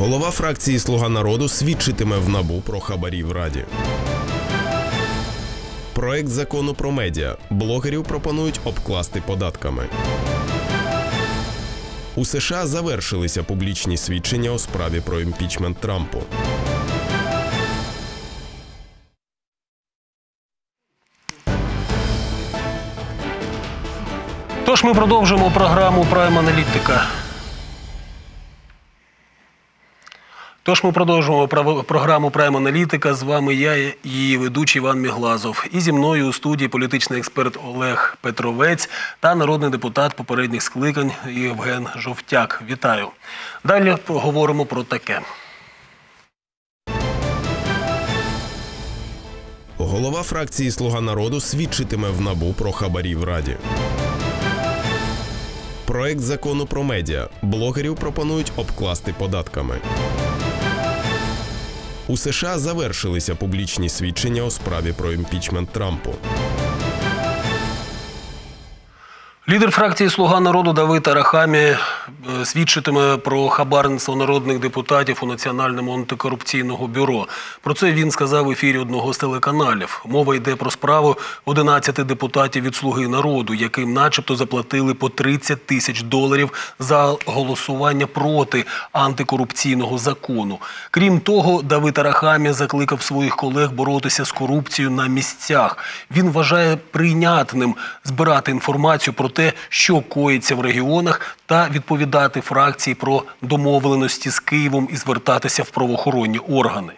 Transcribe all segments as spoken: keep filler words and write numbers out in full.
Голова фракції «Слуга народу» свідчитиме в НАБУ про хабарі в Раді. Проект закону про медіа. Блогерів пропонують обкласти податками. У США завершилися публічні свідчення у справі про імпічмент Трампу. Тож ми продовжуємо програму «Прайм Аналітика». Тож ми продовжуємо програму «Прайм Аналітика». З вами я, її ведучий Іван Міглазов. І зі мною у студії політичний експерт Олег Петровець та народний депутат попередніх скликань Євген Жовтяк. Вітаю. Далі поговоримо про таке. Голова фракції «Слуга народу» свідчитиме в НАБУ про хабарі в Раді. Проект закону про медіа. Блогерів пропонують обкласти податками. У США завершилися публічні свідчення у справі про імпічмент Трампу. Лідер фракції «Слуга народу» Давид Арахамія свідчитиме про хабарництво народних депутатів у Національному антикорупційному бюро. Про це він сказав в ефірі одного з телеканалів. Мова йде про справу одинадцяти депутатів від «Слуги народу», яким начебто заплатили по тридцять тисяч доларів за голосування проти антикорупційного закону. Крім того, Давид Арахамія закликав своїх колег боротися з корупцією на місцях. Він вважає прийнятним збирати інформацію про те, що коїться в регіонах, та відповідати фракції про домовленості з Києвом і звертатися в правоохоронні органи.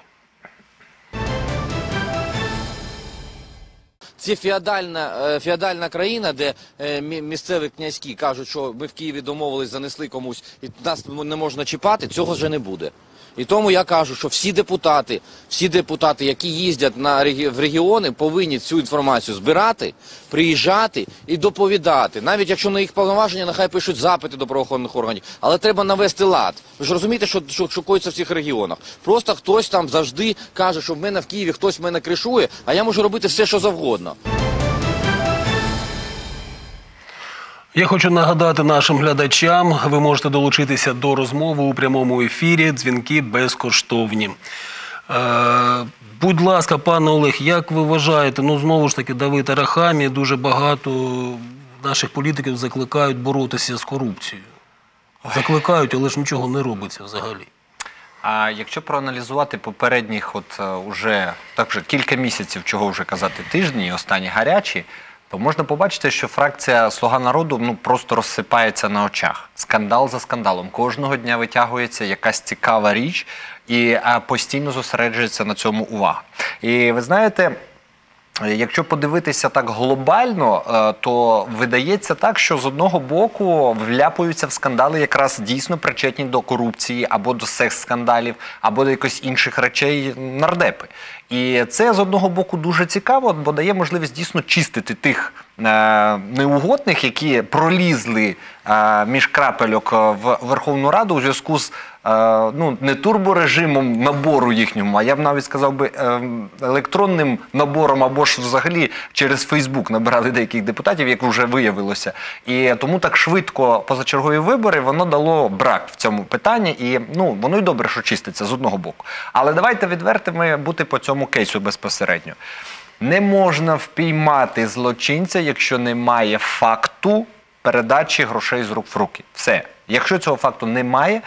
Це феодальна, феодальна країна, де місцеві князькі кажуть, що ми в Києві домовились, занесли комусь і нас не можна чіпати, цього вже не буде. І тому я кажу, що всі депутати, всі депутати, які їздять на, в регіони, повинні цю інформацію збирати, приїжджати і доповідати. Навіть якщо на їх повноваження, нехай пишуть запити до правоохоронних органів. Але треба навести лад. Ви ж розумієте, що, що, що коїться в цих регіонах. Просто хтось там завжди каже, що в мене в Києві хтось мене кришує, а я можу робити все, що завгодно. Я хочу нагадати нашим глядачам, ви можете долучитися до розмови у прямому ефірі, дзвінки безкоштовні. Е, будь ласка, пане Олег, як ви вважаєте, ну знову ж таки Давид Арахамія, дуже багато наших політиків закликають боротися з корупцією. Закликають, але ж нічого не робиться взагалі. А якщо проаналізувати попередніх от уже так же кілька місяців, чого вже казати, тижні, останні гарячі, то можна побачити, що фракція «Слуга народу» ну, просто розсипається на очах. Скандал за скандалом. Кожного дня витягується якась цікава річ і а, постійно зосереджується на цьому увага. І ви знаєте, якщо подивитися так глобально, то видається так, що з одного боку вляпуються в скандали якраз дійсно причетні до корупції, або до секс-скандалів, або до якихось інших речей нардепи. І це з одного боку дуже цікаво, бо дає можливість дійсно чистити тих е, неугодних, які пролізли е, між крапельок в Верховну Раду у зв'язку з е, ну, не турборежимом набору їхньому, а я б навіть сказав би е, електронним набором, або ж взагалі через Фейсбук набирали деяких депутатів, як вже виявилося. І тому так швидко позачергові вибори, воно дало брак в цьому питанні. І ну, воно й добре, що чиститься з одного боку. Але давайте відвертими бути по цьому кейсу безпосередньо. Не можна впіймати злочинця, якщо немає факту передачі грошей з рук в руки. Все. Якщо цього факту немає,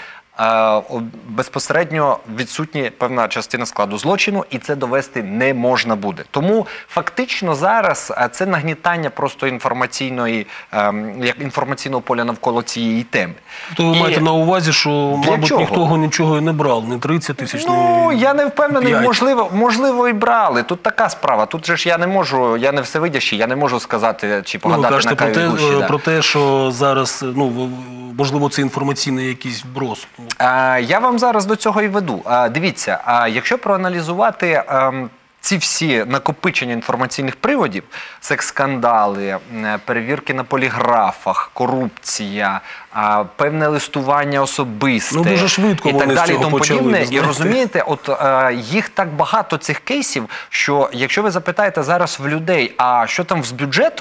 безпосередньо відсутня певна частина складу злочину, і це довести не можна буде. Тому фактично зараз це нагнітання просто інформаційної, інформаційного поля навколо цієї теми. То ви і... маєте на увазі, що, мабуть, чого? Ніхто нічого і не брав, не тридцять тисяч, Ну, не... я не впевнений, можливо, можливо і брали. Тут така справа. Тут же ж я не можу, я не всевидящий, я не можу сказати, чи погадати ну, на краю про гущі. Те, да. про те, що зараз, ну, можливо, це інформаційний якийсь вброс. А, я вам зараз до цього і веду. А, дивіться, а якщо проаналізувати а, ці всі накопичення інформаційних приводів, секс-скандали, перевірки на поліграфах, корупція, а, певне листування особисте, ну, дуже швидко і так далі, і тому подібне. І розумієте, от а, їх так багато цих кейсів, що якщо ви запитаєте зараз в людей, а що там з бюджетом,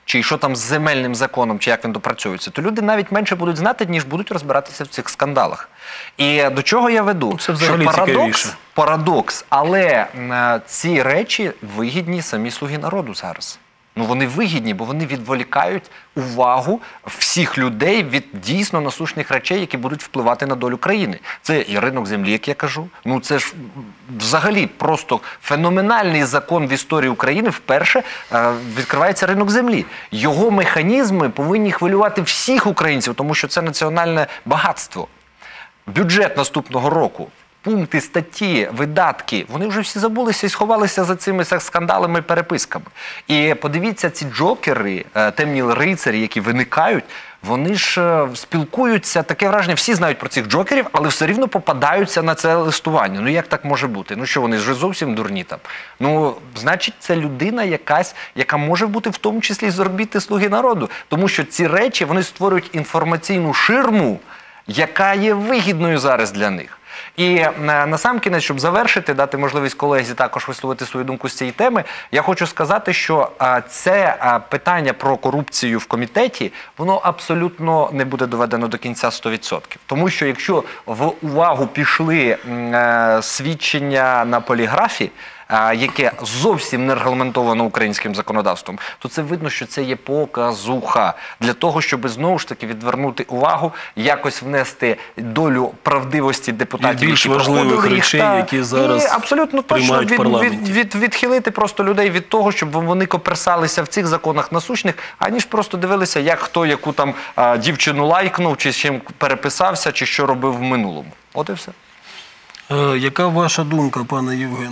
чи що там з земельним законом, чи як він допрацьовується, то люди навіть менше будуть знати, ніж будуть розбиратися в цих скандалах. І до чого я веду? Це взагалі що парадокс, цікавіше. парадокс, але е, ці речі вигідні самі «Слуги народу» зараз. Ну, вони вигідні, бо вони відволікають увагу всіх людей від дійсно насущних речей, які будуть впливати на долю країни. Це і ринок землі, як я кажу. Ну, це ж взагалі просто феноменальний закон в історії України. Вперше е, відкривається ринок землі. Його механізми повинні хвилювати всіх українців, тому що це національне багатство. Бюджет наступного року. Пункти, статті, видатки, вони вже всі забулися і сховалися за цими скандалами і переписками. І подивіться, ці джокери, темні рицарі, які виникають, вони ж спілкуються, таке враження, всі знають про цих джокерів, але все рівно попадаються на це листування. Ну як так може бути? Ну що, вони ж зовсім дурні там? Ну, значить, це людина якась, яка може бути в тому числі з орбіти «Слуги народу». Тому що ці речі, вони створюють інформаційну ширму, яка є вигідною зараз для них. І насамкінець, щоб завершити, дати можливість колезі також висловити свою думку з цієї теми, я хочу сказати, що це питання про корупцію в комітеті, воно абсолютно не буде доведено до кінця сто відсотків. Тому що якщо в увагу пішли свідчення на поліграфі, яке зовсім не регламентовано українським законодавством, то це видно, що це є показуха. Для того, щоб знову ж таки відвернути увагу, якось внести долю правдивості депутатів, і більш які важливих речей, та... які зараз і абсолютно точно від, від, від, відхилити просто людей від того, щоб вони коперсалися в цих законах насущних, аніж просто дивилися, як хто яку там а, дівчину лайкнув, чи з чим переписався, чи що робив в минулому. От і все. Е, яка ваша думка, пане Євген?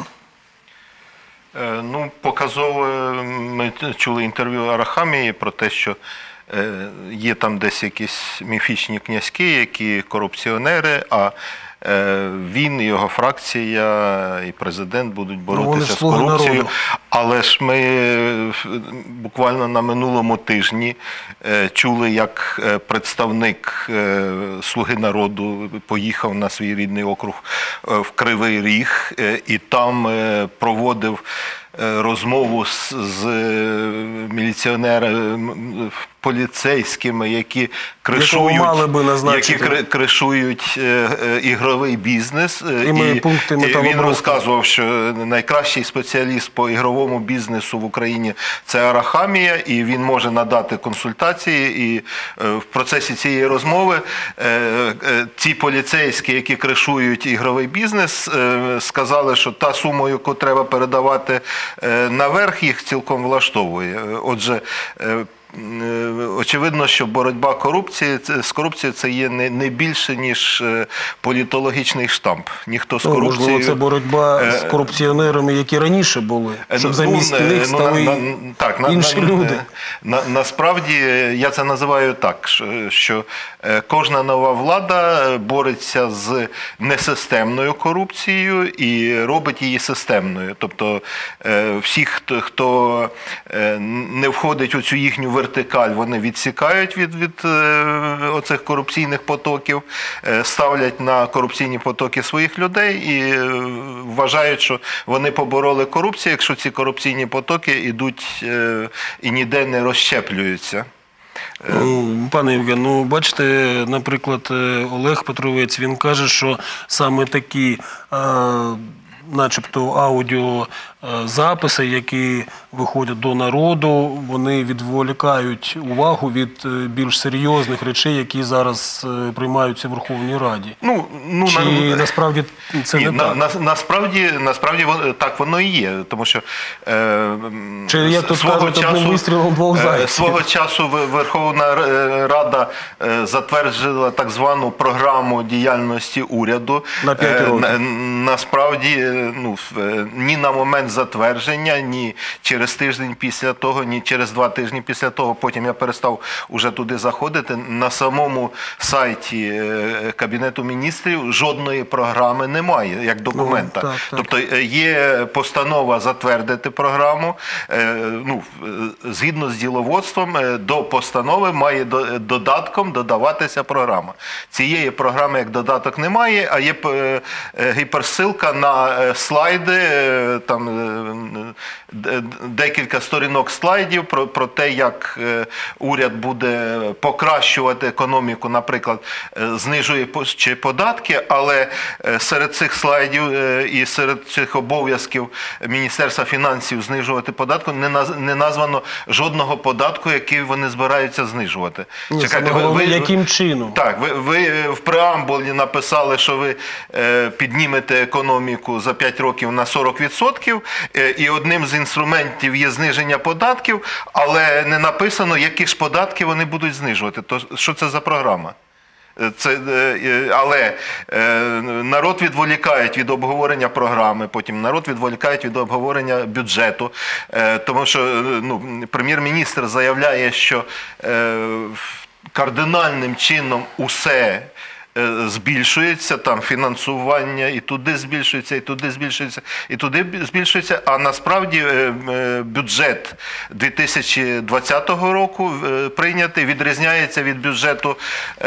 Ну, показово ми чули інтерв'ю Арахамії про те, що є там десь якісь міфічні князьки, які корупціонери, а він, його фракція і президент будуть боротися з корупцією. Але ж ми буквально на минулому тижні чули, як представник «Слуги народу» поїхав на свій рідний округ в Кривий Ріг і там проводив розмову з, з міліціонерами, поліцейськими, які кришують, які кришують е, е, ігровий бізнес. І, і, і він розказував, що найкращий спеціаліст по ігровому бізнесу в Україні – це Арахамія, і він може надати консультації. І е, в процесі цієї розмови е, е, ці поліцейські, які кришують ігровий бізнес, е, сказали, що та сума, яку треба передавати е, наверх, їх цілком влаштовує. Отже, е, очевидно, що боротьба корупції, з корупцією це є не, не більше, ніж політологічний штамп. Ніхто з корупцією... Можливо, це боротьба з корупціонерами, які раніше були, щоб замість ну, них стали ну, на, так, інші на, люди. На, на, насправді, я це називаю так, що кожна нова влада бореться з несистемною корупцією і робить її системною. Тобто всі, хто, хто не входить у цю їхню вертикаль, вони відсікають від, від е, оцих корупційних потоків, е, ставлять на корупційні потоки своїх людей і е, вважають, що вони побороли корупцію, якщо ці корупційні потоки йдуть е, і ніде не розщеплюються. Ну, пане Євген, ну бачите, наприклад, Олег Петровець, він каже, що саме такі е, начебто аудіозаписи, які виходять до народу, вони відволікають увагу від більш серйозних речей, які зараз приймаються в Верховній Раді. Ну, ну, Чи на... насправді це не на, так? На, насправді, насправді так воно і є, тому що е, Чи, як тут кажуть, одним вистрілом двох зайців? Свого часу Верховна Рада затвердила так звану програму діяльності уряду. На п'ять років. На, насправді, ну, ні на момент затвердження, ні через тиждень після того, ні через два тижні після того, потім я перестав уже туди заходити, на самому сайті Кабінету міністрів жодної програми немає, як документа. Ну, так, так. Тобто є постанова затвердити програму, ну, згідно з діловодством, до постанови має додатком додаватися програма. Цієї програми як додаток немає, а є гіперссилка на слайди, там декілька сторінок слайдів про, про те, як уряд буде покращувати економіку, наприклад, знижує чи податки, але серед цих слайдів і серед цих обов'язків Міністерства фінансів знижувати податку не названо жодного податку, який вони збираються знижувати. Ні, Чекайте, ви, ви, яким чином? Так, ви, ви в преамбулі написали, що ви е, піднімете економіку за п'ять років на сорок відсотків, е, і одним з інструментів є зниження податків, але не написано, які ж податки вони будуть знижувати. То що це за програма? Це, але народ відволікають від обговорення програми, потім народ відволікають від обговорення бюджету, тому що ну, прем'єр-міністр заявляє, що кардинальним чином усе збільшується, там фінансування і туди збільшується, і туди збільшується, і туди збільшується, а насправді бюджет дві тисячі двадцятого року прийнятий відрізняється від бюджету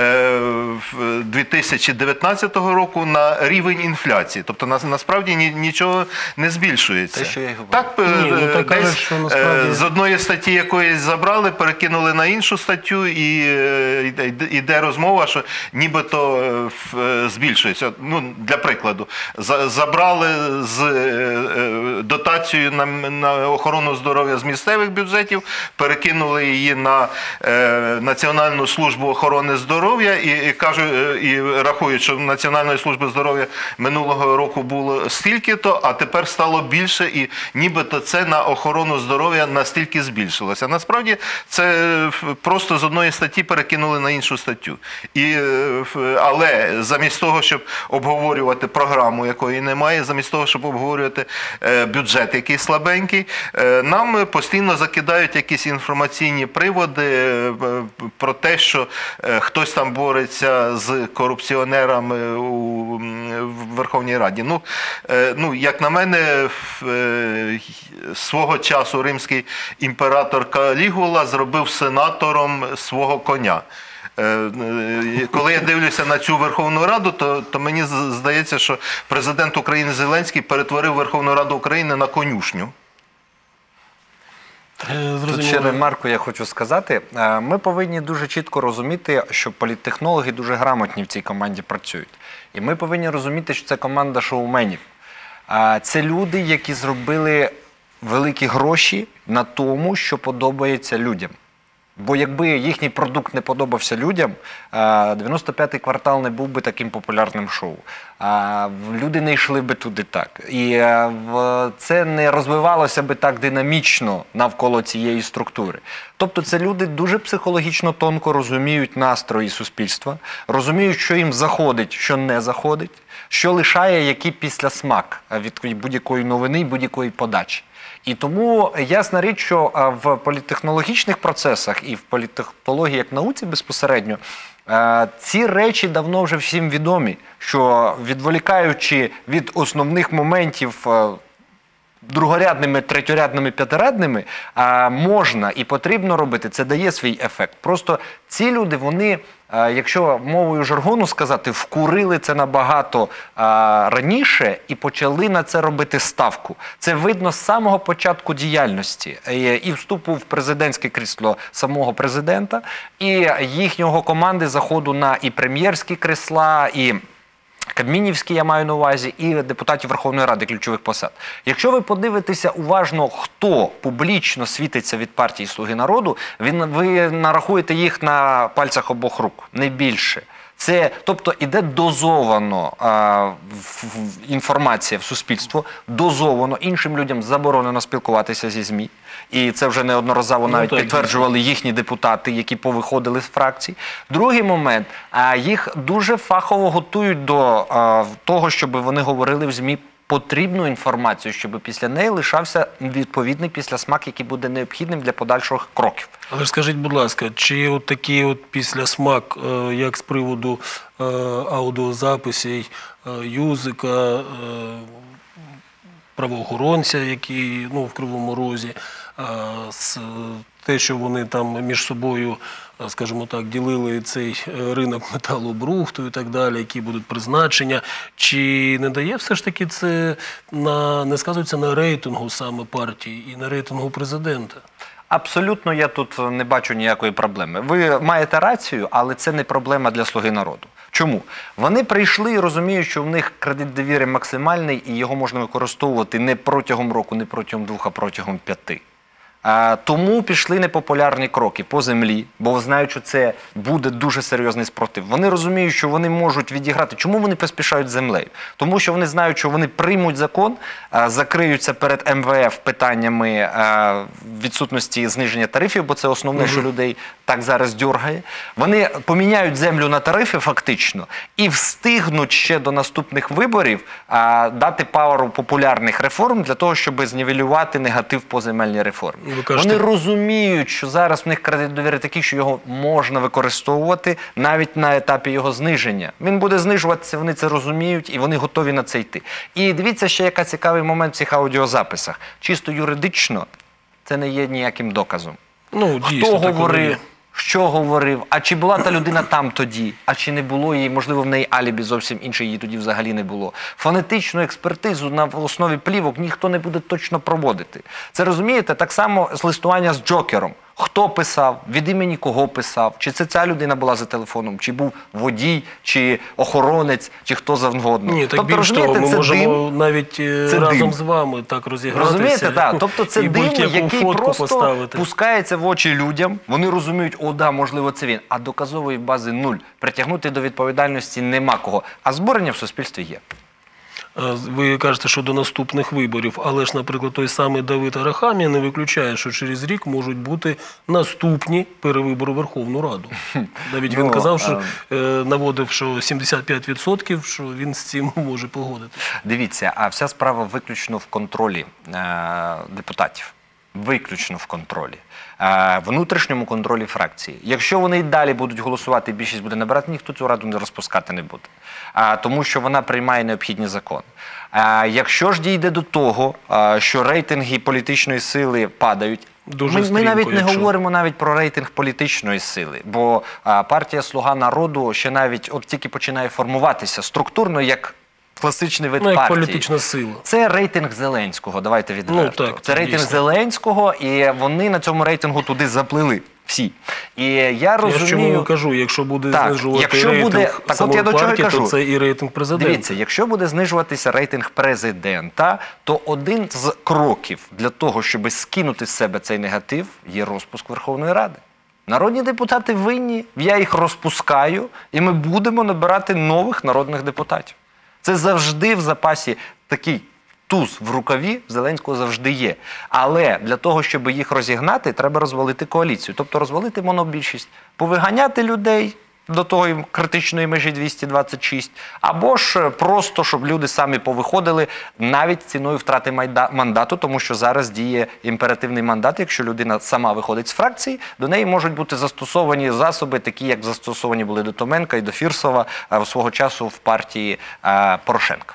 дві тисячі дев'ятнадцятого року на рівень інфляції. Тобто насправді нічого не збільшується. Те, що я говорю. Так, Ні, ну, так десь кажуть, що насправді... з одної статті якоїсь забрали, перекинули на іншу статтю, і йде розмова, що нібито збільшується. Ну, для прикладу, забрали з дотацією на, на охорону здоров'я з місцевих бюджетів, перекинули її на е, Національну службу охорони здоров'я і, і кажуть, і рахують, що Національної служби здоров'я минулого року було стільки-то, а тепер стало більше, і нібито це на охорону здоров'я настільки збільшилося. Насправді це просто з одної статті перекинули на іншу статтю. І але замість того, щоб обговорювати програму, якої немає, замість того, щоб обговорювати бюджет, який слабенький, нам постійно закидають якісь інформаційні приводи про те, що хтось там бореться з корупціонерами у Верховній Раді. Ну, ну як на мене, свого часу римський імператор Калігула зробив сенатором свого коня. Коли я дивлюся на цю Верховну Раду, то, то мені здається, що президент України Зеленський перетворив Верховну Раду України на конюшню. Тут ще ремарку я хочу сказати. Ми повинні дуже чітко розуміти, що політтехнологи дуже грамотні в цій команді працюють. І ми повинні розуміти, що це команда шоуменів. Це люди, які зробили великі гроші на тому, що подобається людям. Бо якби їхній продукт не подобався людям, дев'яносто п'ятий квартал не був би таким популярним шоу. Люди не йшли би туди так. І це не розвивалося би так динамічно навколо цієї структури. Тобто це люди дуже психологічно тонко розуміють настрої суспільства, розуміють, що їм заходить, що не заходить, що лишає який післясмак від будь-якої новини, будь-якої подачі. І тому ясна річ, що в політтехнологічних процесах і в політтехнології як науці безпосередньо ці речі давно вже всім відомі, що відволікаючи від основних моментів другорядними, третьорядними, п'ятирядними, можна і потрібно робити, це дає свій ефект. Просто ці люди, вони, якщо мовою жаргону сказати, вкурили це набагато раніше і почали на це робити ставку. Це видно з самого початку діяльності і вступу в президентське крісло самого президента, і їхнього команди заходу на і прем'єрські крісла, і Кабмінівські, я маю на увазі, і депутатів Верховної Ради ключових посад. Якщо ви подивитеся уважно, хто публічно світиться від партії «Слуги народу», він, ви нарахуєте їх на пальцях обох рук, не більше. Це, тобто, іде дозовано а, в, в, інформація в суспільство, дозовано, іншим людям заборонено спілкуватися зі ЗМІ. І це вже неодноразово навіть ну, підтверджували їхні депутати, які повиходили з фракцій. Другий момент, а, їх дуже фахово готують до а, того, щоб вони говорили в ЗМІ потрібну інформацію, щоб після неї лишався відповідний післясмак, який буде необхідним для подальших кроків. Але ж скажіть, будь ласка, чи от такий от післясмак, як з приводу аудіозаписів, Юзика, правоохоронця, який ну, в Кривому Розі, те, що вони там між собою, скажімо так, ділили цей ринок металобрухту і так далі, які будуть призначення, чи не дає все ж таки це, на, не сказується на рейтингу саме партії і на рейтингу президента? Абсолютно я тут не бачу ніякої проблеми. Ви маєте рацію, але це не проблема для «Слуги народу». Чому? Вони прийшли і розуміють, що в них кредит довіри максимальний і його можна використовувати не протягом року, не протягом двох, а протягом п'яти. А, тому пішли непопулярні кроки по землі, бо знають, що це буде дуже серйозний спротив. Вони розуміють, що вони можуть відіграти. Чому вони поспішають з землею? Тому що вони знають, що вони приймуть закон, а, закриються перед ем ве еф питаннями а, відсутності зниження тарифів, бо це основне, угу. що людей так зараз дьоргає. Вони поміняють землю на тарифи фактично і встигнуть ще до наступних виборів а, дати пару популярних реформ для того, щоб знівелювати негатив по земельній реформі. Вони розуміють, що зараз в них кредит довіри такий, що його можна використовувати навіть на етапі його зниження. Він буде знижуватися, вони це розуміють і вони готові на це йти. І дивіться ще, який цікавий момент в цих аудіозаписах. Чисто юридично це не є ніяким доказом. Ну, дійсно, хто говорив, що говорив, а чи була та людина там тоді, а чи не було її, можливо, в неї алібі зовсім інше, її тоді взагалі не було. Фонетичну експертизу на основі плівок ніхто не буде точно проводити. Це, розумієте, так само з листування з Джокером. Хто писав, від імені кого писав, чи це ця людина була за телефоном, чи був водій, чи охоронець, чи хто завгодно. Ні, так тобто, більш того, ми можемо дим, навіть разом дим. з вами так розігратися. Розумієте, так. Тобто це дим, який просто поставити. пускається в очі людям, вони розуміють, о, да, можливо, це він, а доказової бази нуль. Притягнути до відповідальності нема кого, а збурення в суспільстві є. Ви кажете, що до наступних виборів, але ж, наприклад, той самий Давид Арахамія не виключає, що через рік можуть бути наступні перевибори в Верховну Раду. Навіть він казав, що наводив, що сімдесят п'ять відсотків, що він з цим може погодити. Дивіться, а вся справа виключно в контролі депутатів. Виключно в контролі. Внутрішньому контролі фракції. Якщо вони й далі будуть голосувати, більшість буде набирати, ніхто цю раду не розпускати не буде. Тому що вона приймає необхідні закони. Якщо ж дійде до того, що рейтинги політичної сили падають, Дуже ми, стрімко, ми навіть не якщо... говоримо навіть про рейтинг політичної сили, бо партія «Слуга народу» ще навіть от тільки починає формуватися структурно як класичний вид ну, партії. політична сила. Це рейтинг Зеленського, давайте відверто. Ну, так, це рейтинг дійсно. Зеленського, і вони на цьому рейтингу туди заплили. Всі. І я розумію... Я чому кажу, якщо буде так, знижувати якщо рейтинг буде... так, от я до чого партії, кажу. то це і рейтинг президента. Дивіться, якщо буде знижуватися рейтинг президента, то один з кроків для того, щоб скинути з себе цей негатив, є розпуск Верховної Ради. Народні депутати винні, я їх розпускаю, і ми будемо набирати нових народних депутатів. Це завжди в запасі такий туз в рукаві Зеленського завжди є. Але для того, щоб їх розігнати, треба розвалити коаліцію. Тобто розвалити монобільшість, повиганяти людей до тої критичної межі двісті двадцять шість, або ж просто, щоб люди самі повиходили навіть ціною втрати мандату, тому що зараз діє імперативний мандат. Якщо людина сама виходить з фракції, до неї можуть бути застосовані засоби, такі як застосовані були до Томенка і до Фірсова свого часу в партії Порошенка.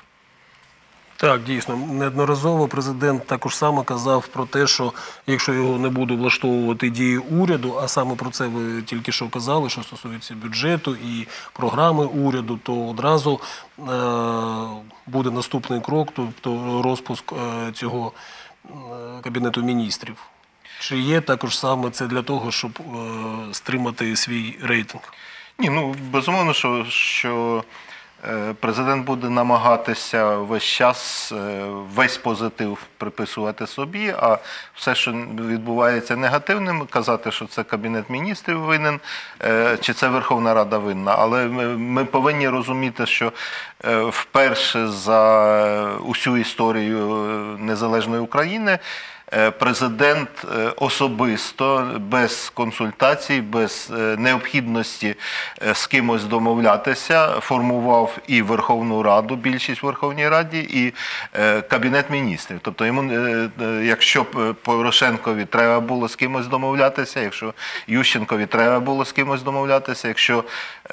Так, дійсно. Неодноразово президент також само казав про те, що якщо його не буде влаштовувати дії уряду, а саме про це ви тільки що казали, що стосується бюджету і програми уряду, то одразу е буде наступний крок, тобто розпуск е цього е Кабінету міністрів. Чи є також саме це для того, щоб е стримати свій рейтинг? Ні, ну, безумовно, що... що... Президент буде намагатися весь час весь позитив приписувати собі, а все, що відбувається негативним, казати, що це Кабінет міністрів винен, чи це Верховна Рада винна. Але ми повинні розуміти, що вперше за усю історію незалежної України президент особисто, без консультацій, без необхідності з кимось домовлятися, формував і Верховну Раду, більшість в Верховній Раді, і Кабінет міністрів. Тобто, йому, якщо Порошенкові треба було з кимось домовлятися, якщо Ющенкові треба було з кимось домовлятися, якщо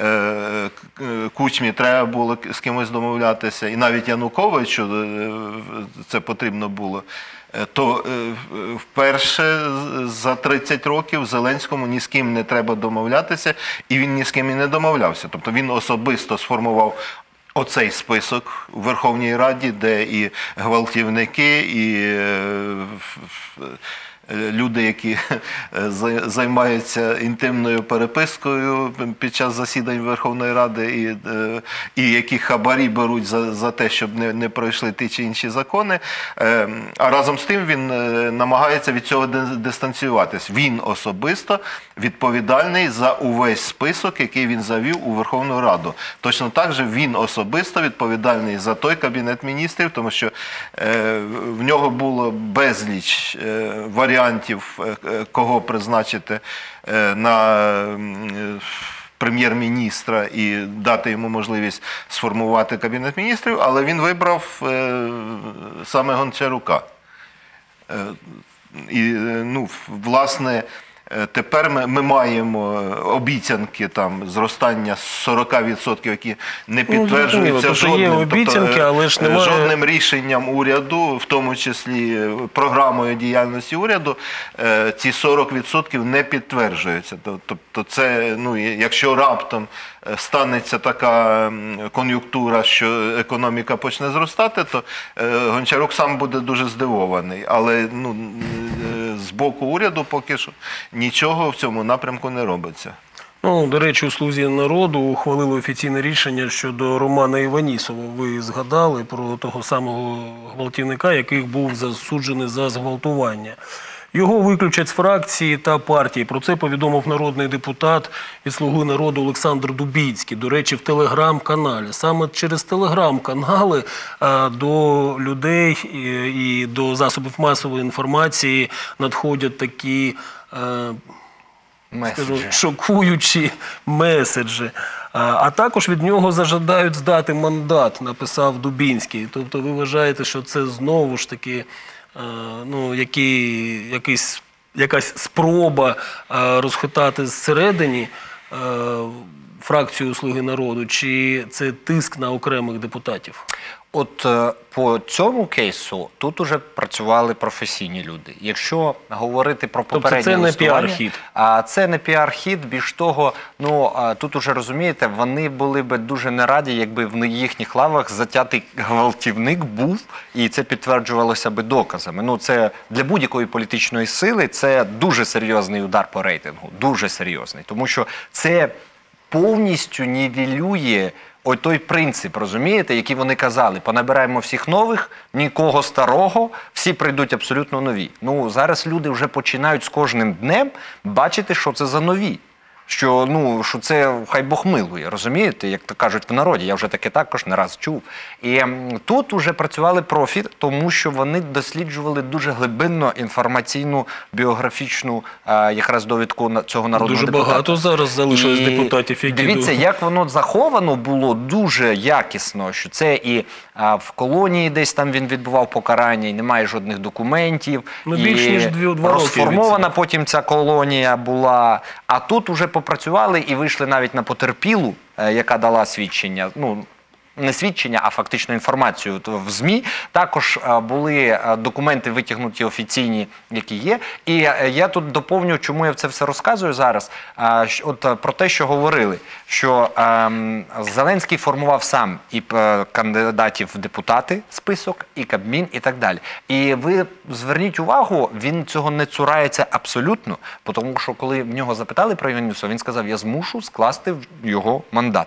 Кучмі треба було з кимось домовлятися, і навіть Януковичу це потрібно було, то вперше за тридцять років Зеленському ні з ким не треба домовлятися, і він ні з ким і не домовлявся. Тобто він особисто сформував оцей список у Верховній Раді, де і гвалтівники, і люди, які займаються інтимною перепискою під час засідань Верховної Ради, і, і які хабарі беруть за, за те, щоб не, не пройшли ті чи інші закони. А разом з тим він намагається від цього дистанціюватись. Він особисто відповідальний за увесь список, який він завів у Верховну Раду. Точно так же він особисто відповідальний за той Кабінет Міністрів, тому що в нього було безліч варіантів, кого призначити на прем'єр-міністра і дати йому можливість сформувати Кабінет Міністрів, але він вибрав саме Гончарука. І, ну, власне, тепер ми, ми маємо обіцянки там зростання сорок відсотків, які не підтверджуються ну, жодним, обіцянки, тобто, але ж немає... жодним рішенням уряду, в тому числі програмою діяльності уряду, ці сорок відсотків не підтверджуються. Тобто це, ну, якщо раптом станеться така кон'юнктура, що економіка почне зростати, то Гончарук сам буде дуже здивований. Але ну, з боку уряду поки що нічого в цьому напрямку не робиться. Ну, до речі, у «Слузі народу» ухвалили офіційне рішення щодо Романа Іванісова. Ви згадали про того самого гвалтівника, який був засуджений за зґвалтування. Його виключать з фракції та партії. Про це повідомив народний депутат від «Слуги народу» Олександр Дубінський. До речі, в телеграм-каналі. Саме через телеграм-канали до людей і до засобів масової інформації надходять такі скажу, шокуючі меседжі. А також від нього зажадають здати мандат, написав Дубінський. Тобто ви вважаєте, що це знову ж таки ну, які, якийсь, якась спроба розхитати зсередині фракцію «Слуги народу», чи це тиск на окремих депутатів? От по цьому кейсу тут уже працювали професійні люди. Якщо говорити про попереднє тобто це не піар-хід? А це не піар-хід, більш того, ну тут уже розумієте, вони були б дуже не раді, якби в їхніх лавах затятий гвалтівник був, і це підтверджувалося би доказами. Ну це для будь-якої політичної сили це дуже серйозний удар по рейтингу, дуже серйозний, тому що це повністю нівелює ось той принцип, розумієте, який вони казали. Понабираємо всіх нових, нікого старого, всі прийдуть абсолютно нові. Ну, зараз люди вже починають з кожним днем бачити, що це за нові. Що, ну, що це хай Бог милує, розумієте, як то кажуть в народі, я вже таке також не раз чув. І м, тут вже працювали профі, тому що вони досліджували дуже глибинно інформаційну, біографічну а, якраз довідку цього народного дуже депутата. Дуже багато зараз залишилось і депутатів, які... Дивіться, як воно заховано було дуже якісно, що це і а, в колонії десь там він відбував покарання, і немає жодних документів. Ну, більш ніж два роки. Розформована потім ця колонія була, а тут уже попрацювали і вийшли навіть на потерпілу, яка дала свідчення, ну, не свідчення, а фактично інформацію в ЗМІ. Також були документи витягнуті офіційні, які є. І я тут доповню, чому я це все розказую зараз, от про те, що говорили, що Зеленський формував сам і кандидатів в депутати список, і Кабмін, і так далі. І ви зверніть увагу, він цього не цурається абсолютно, тому що коли в нього запитали про Іванісова, він сказав, я змушу скласти його мандат.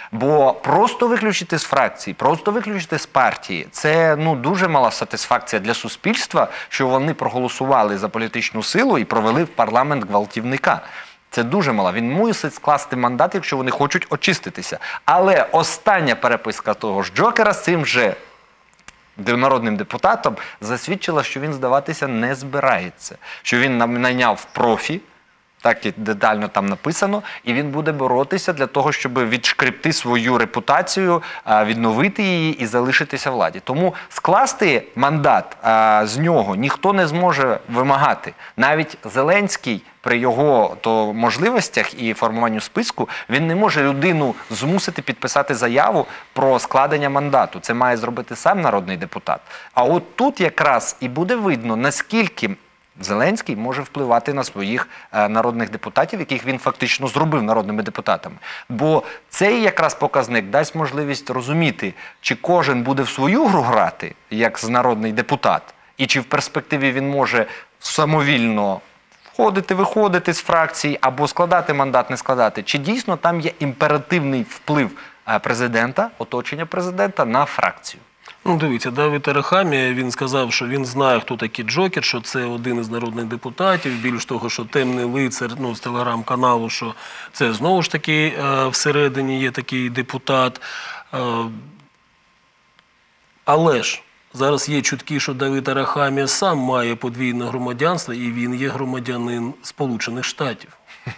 Бо просто виключити з фракції, просто виключити з партії – це ну, дуже мала сатисфакція для суспільства, що вони проголосували за політичну силу і провели в парламент гвалтівника. Це дуже мало. Він мусить скласти мандат, якщо вони хочуть очиститися. Але остання переписка того ж Джокера з цим же народним депутатом засвідчила, що він здаватися не збирається. Що він найняв профі, Так і детально там написано, і він буде боротися для того, щоб відшкребти свою репутацію, відновити її і залишитися владі. Тому скласти мандат з нього ніхто не зможе вимагати. Навіть Зеленський при його то можливостях і формуванню списку, він не може людину змусити підписати заяву про складення мандату. Це має зробити сам народний депутат. А от тут якраз і буде видно, наскільки Зеленський може впливати на своїх е, народних депутатів, яких він фактично зробив народними депутатами. Бо цей якраз показник дасть можливість розуміти, чи кожен буде в свою гру грати, як народний депутат, і чи в перспективі він може самовільно входити, виходити з фракції, або складати мандат, не складати. Чи дійсно там є імперативний вплив президента, оточення президента на фракцію? Ну, дивіться, Давид Арахамія, він сказав, що він знає, хто такий Джокер, що це один із народних депутатів, більш того, що темний лицар, ну, з телеграм-каналу, що це знову ж таки е, всередині є такий депутат. Е, але ж зараз є чутки, що Давид Арахамія сам має подвійне громадянство, і він є громадянин Сполучених Штатів.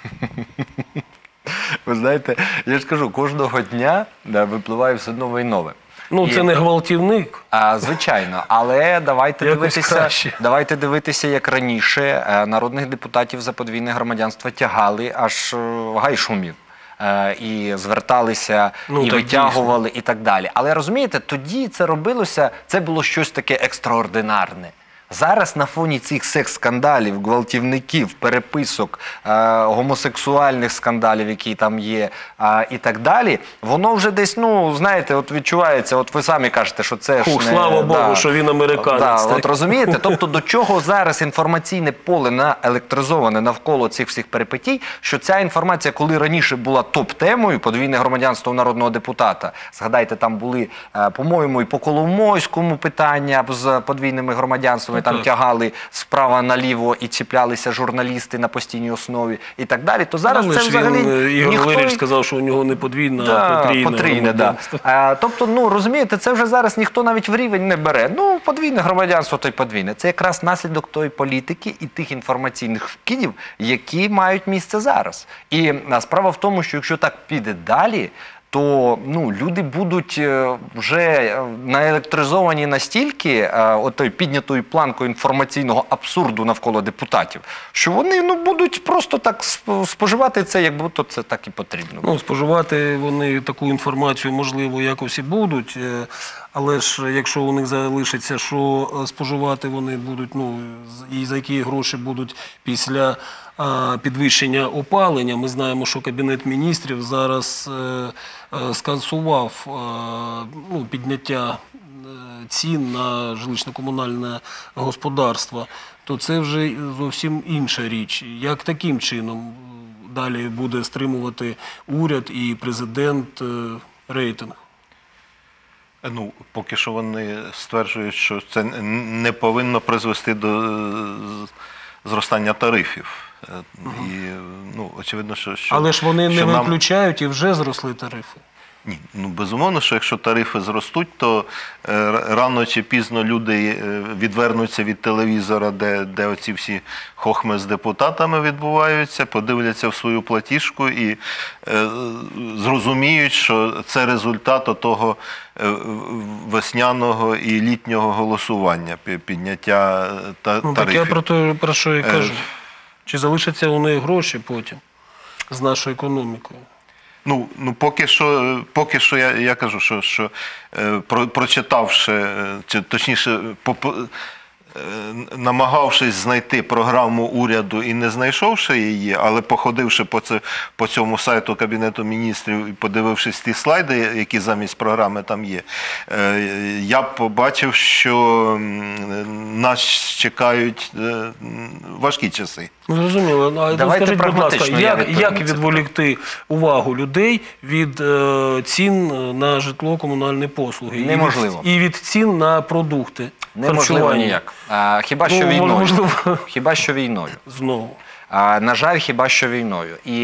Ви знаєте, я ж кажу, кожного дня да, випливає все нове і нове. Ну, і... це не гвалтівник. А, звичайно, але давайте дивитися, давайте дивитися, як раніше народних депутатів за подвійне громадянство тягали аж гай шумів. І зверталися, ну, і витягували, дійсно. І так далі. Але розумієте, тоді це робилося, це було щось таке екстраординарне. Зараз на фоні цих секс-скандалів, гвалтівників, переписок, е, гомосексуальних скандалів, які там є, е, і так далі, воно вже десь, ну, знаєте, от відчувається, от ви самі кажете, що це Фух, ж не... слава Богу, да, що він американець. Да, от розумієте? Тобто до чого зараз інформаційне поле наелектризоване навколо цих всіх перипетій, що ця інформація, коли раніше була топ-темою, подвійне громадянство народного депутата, згадайте, там були, е, по-моєму, і по Коломойському питання з подвійними громадянствами, там тягали справа наліво і чіплялися журналісти на постійній основі і так далі, то зараз але це взагалі він, Ігор ніхто... Валерійович сказав, що у нього не подвійне, да, а потрійне, потрійне да. а, тобто, ну, розумієте, це вже зараз ніхто навіть в рівень не бере. Ну, подвійне громадянство, то й подвійне. Це якраз наслідок тої політики і тих інформаційних вкидів, які мають місце зараз. І а, справа в тому, що якщо так піде далі, то ну, люди будуть вже наелектризовані настільки отою піднятою планкою інформаційного абсурду навколо депутатів, що вони ну, будуть просто так споживати це, як будто це так і потрібно. Ну, споживати вони таку інформацію, можливо, якось і будуть, але ж якщо у них залишиться, що споживати вони будуть, ну, і за які гроші будуть після підвищення опалення. Ми знаємо, що Кабінет міністрів зараз скасував ну, підняття цін на жилищно-комунальне господарство, то це вже зовсім інша річ. Як таким чином далі буде стримувати уряд і президент рейтинг? Ну, поки що вони стверджують, що це не повинно призвести до зростання тарифів. І, ну, очевидно, що, що, але ж вони не нам... виключають і вже зросли тарифи. Ні, ну безумовно, що якщо тарифи зростуть, то е, рано чи пізно люди е, відвернуться від телевізора, де, де оці всі хохми з депутатами відбуваються, подивляться в свою платіжку і е, зрозуміють, що це результат того е, весняного і літнього голосування, підняття та, ну, тарифів. Так я про те, про що і кажу. Е, Чи залишаться у них гроші потім з нашою економікою? Ну, ну поки що, поки що я, я кажу, що, що е, про, прочитавши, чи точніше, поп, е, намагавшись знайти програму уряду і не знайшовши її, але походивши по, це, по цьому сайту Кабінету міністрів і подивившись ті слайди, які замість програми там є, е, я побачив, що нас чекають е, важкі часи. Зрозуміло. А давайте скажіть, будь ласка, як, як відволікти увагу людей від е, цін на житлово-комунальні послуги? Неможливо. І від, і від цін на продукти Неможливо ніяк. А, хіба, що ну, війною. Можливо. Хіба що війною. Знову. На жаль, хіба що війною. І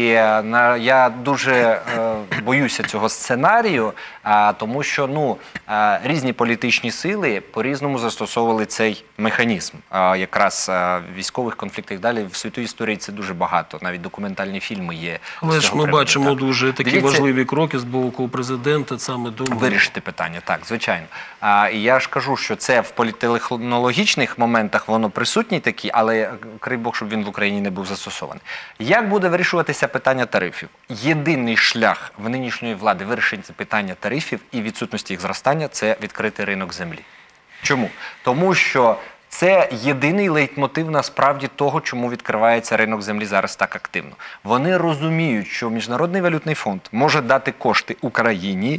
я дуже боюся цього сценарію, тому що ну, різні політичні сили по-різному застосовували цей механізм. Якраз в військових конфліктах далі в світовій історії це дуже багато, навіть документальні фільми є. Але ж ми бачимо дуже такі важливі кроки з боку президента саме до... Вирішити питання, так, звичайно. І я ж кажу, що це в політтехнологічних моментах воно присутні такі, але, край Бог, щоб він в Україні не був застосований. Як буде вирішуватися питання тарифів? Єдиний шлях в нинішньої влади вирішення питання тарифів і відсутності їх зростання – це відкрити ринок землі. Чому? Тому що це єдиний лейтмотив насправді того, чому відкривається ринок землі зараз так активно. Вони розуміють, що Міжнародний валютний фонд може дати кошти Україні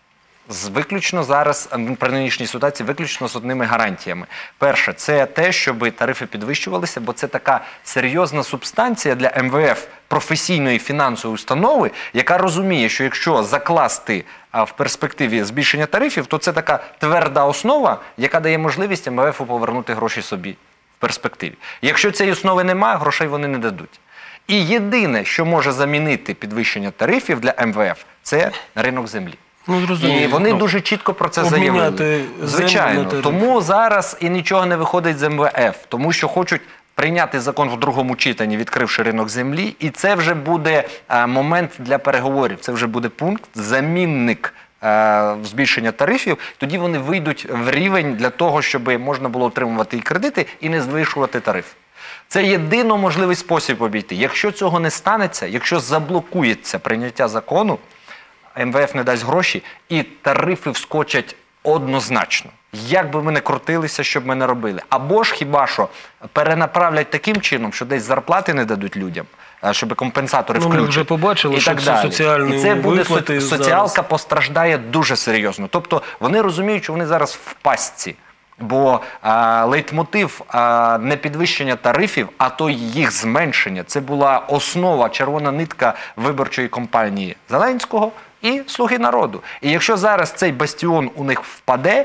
з виключно зараз, при нинішній ситуації, виключно з одними гарантіями. Перше, це те, щоб тарифи підвищувалися, бо це така серйозна субстанція для ем ве еф, професійної фінансової установи, яка розуміє, що якщо закласти в перспективі збільшення тарифів, то це така тверда основа, яка дає можливість ем ве ефу повернути гроші собі в перспективі. Якщо цієї основи немає, грошей вони не дадуть. І єдине, що може замінити підвищення тарифів для ем ве еф, це ринок землі. Ну, і вони ну, дуже чітко про це заявили. Звичайно. Тому зараз і нічого не виходить з ем ве еф, тому що хочуть прийняти закон в другому читанні, відкривши ринок землі, і це вже буде а, момент для переговорів, це вже буде пункт, замінник а, збільшення тарифів, тоді вони вийдуть в рівень для того, щоб можна було отримувати і кредити, і не збільшувати тариф. Це єдино можливий спосіб обійти. Якщо цього не станеться, якщо заблокується прийняття закону, ем ве еф не дасть гроші, і тарифи вскочать однозначно. Як би ми не крутилися, щоб ми не робили. Або ж хіба що перенаправлять таким чином, що десь зарплати не дадуть людям, щоб компенсатори включать. Ну, ми вже побачили, що це соціальні і це буде виплати соціалка зараз. Постраждає дуже серйозно. Тобто вони розуміють, що вони зараз в пастці. Бо а, лейтмотив а, не підвищення тарифів, а то їх зменшення. Це була основа, червона нитка виборчої кампанії Зеленського і «Слуги народу». І якщо зараз цей бастіон у них впаде,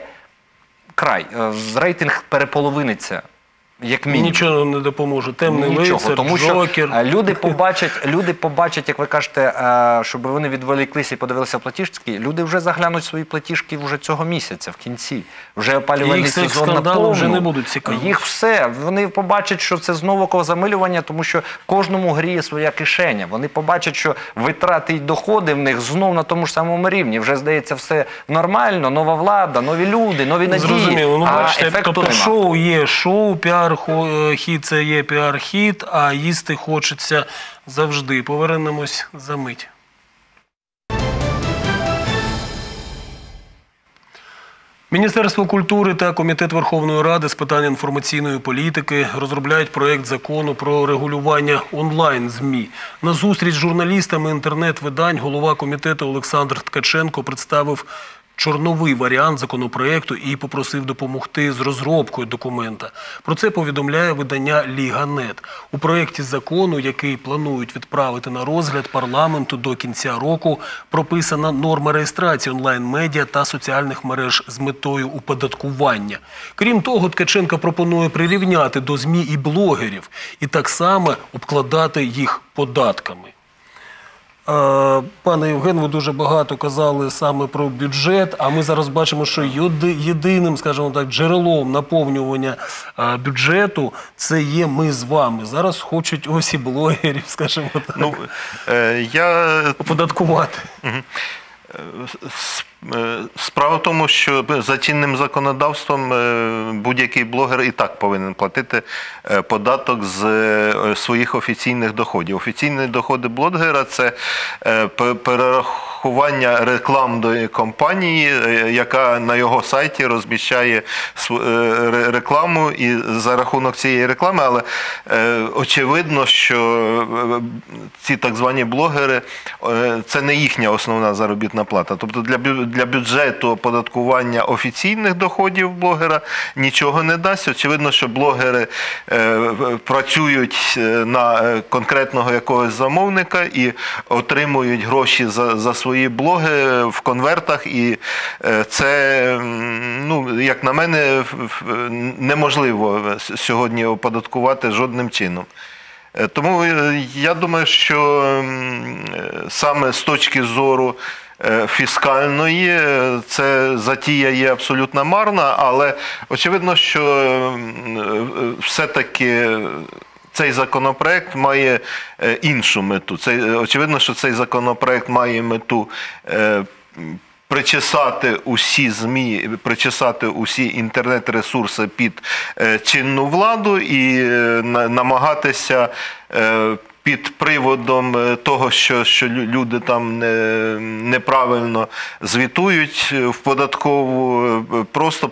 край, рейтинг переполовиниться. Як мінімум. Нічого не допоможе. Темний лицар, тому що Джокер. Люди побачать, люди побачать, як ви кажете, щоб вони відволіклися і подивилися платіжки, люди вже заглянуть свої платіжки вже цього місяця, в кінці. Вже опалювальний сезон наповну. Вже не будуть цікаві. Їх все. Вони побачать, що це знову ковзамилювання, тому що кожному гріє своя кишеня. Вони побачать, що витрати й доходи в них знов на тому ж самому рівні. Вже, здається, все нормально, нова влада, нові люди, нові надії. Зрозуміло. Ну, бачите, ефекту тобто нема. Шоу є шоу, піар хід – це є піар-хід, а їсти хочеться завжди. Повернемось за мить. Міністерство культури та Комітет Верховної Ради з питань інформаційної політики розробляють проєкт закону про регулювання онлайн-ЗМІ. На зустріч з журналістами інтернет-видань голова комітету Олександр Ткаченко представив чорновий варіант законопроекту і попросив допомогти з розробкою документа. Про це повідомляє видання «Ліга.нет». У проєкті закону, який планують відправити на розгляд парламенту до кінця року, прописана норма реєстрації онлайн-медіа та соціальних мереж з метою оподаткування. Крім того, Ткаченко пропонує прирівняти до ЗМІ і блогерів і так само обкладати їх податками. Пане Євген, ви дуже багато казали саме про бюджет, а ми зараз бачимо, що єдиним, скажімо так, джерелом наповнювання бюджету це є ми з вами. Зараз хочуть ось і блогерів, скажімо так, ну, я... оподаткувати. Справа в тому, що за чинним законодавством будь-який блогер і так повинен платити податок з своїх офіційних доходів. Офіційні доходи блогера – це перерахування рекламної компанії, яка на його сайті розміщає рекламу, і за рахунок цієї реклами, але очевидно, що ці так звані блогери – це не їхня основна заробітна плата. Тобто для Для бюджету оподаткування офіційних доходів блогера нічого не дасть. Очевидно, що блогери е, працюють на конкретного якогось замовника і отримують гроші за, за свої блоги в конвертах. І це, ну, як на мене, неможливо сьогодні оподаткувати жодним чином. Тому я думаю, що саме з точки зору фіскальної це затія є абсолютно марна, але очевидно, що все-таки цей законопроект має іншу мету. Це, очевидно, що цей законопроект має мету причесати усі ЗМІ, причесати усі інтернет-ресурси під чинну владу і намагатися під приводом того, що, що люди там не, неправильно звітують в податкову, просто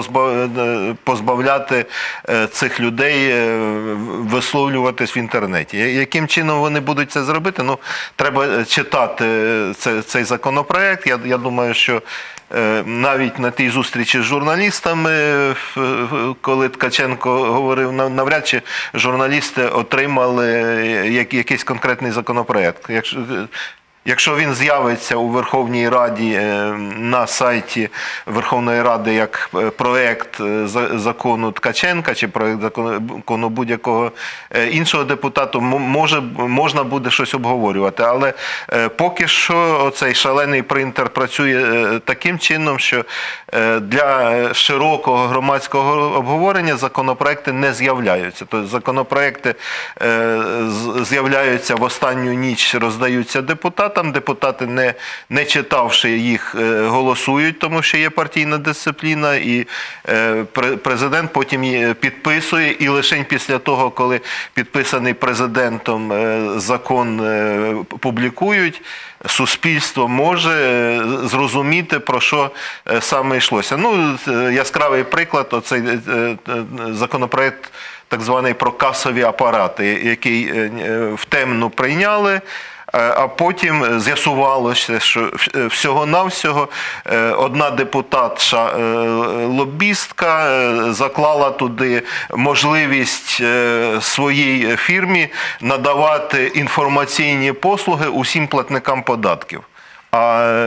позбавляти цих людей висловлюватись в інтернеті. Яким чином вони будуть це зробити? Ну, треба читати це, цей законопроект. Я, я думаю, що навіть на тій зустрічі з журналістами, коли Ткаченко говорив, навряд чи журналісти отримали якийсь конкретний законопроект. Якщо, якщо він з'явиться у Верховній Раді на сайті Верховної Ради як проєкт закону Ткаченка чи проєкт закону будь-якого іншого депутата, може, можна буде щось обговорювати. Але поки що цей шалений принтер працює таким чином, що для широкого громадського обговорення законопроекти не з'являються. Тобто законопроекти з'являються в останню ніч, роздаються депутатам, депутати, не, не читавши їх, голосують, тому що є партійна дисципліна, і президент потім її підписує, і лише після того, коли підписаний президентом закон публікують, суспільство може зрозуміти, про що саме йшлося. Ну, яскравий приклад, оцей законопроект так званий про касові апарати, який в темну прийняли, а потім з'ясувалося, що всього-навсього одна депутатша лобістка заклала туди можливість своїй фірмі надавати інформаційні послуги усім платникам податків. А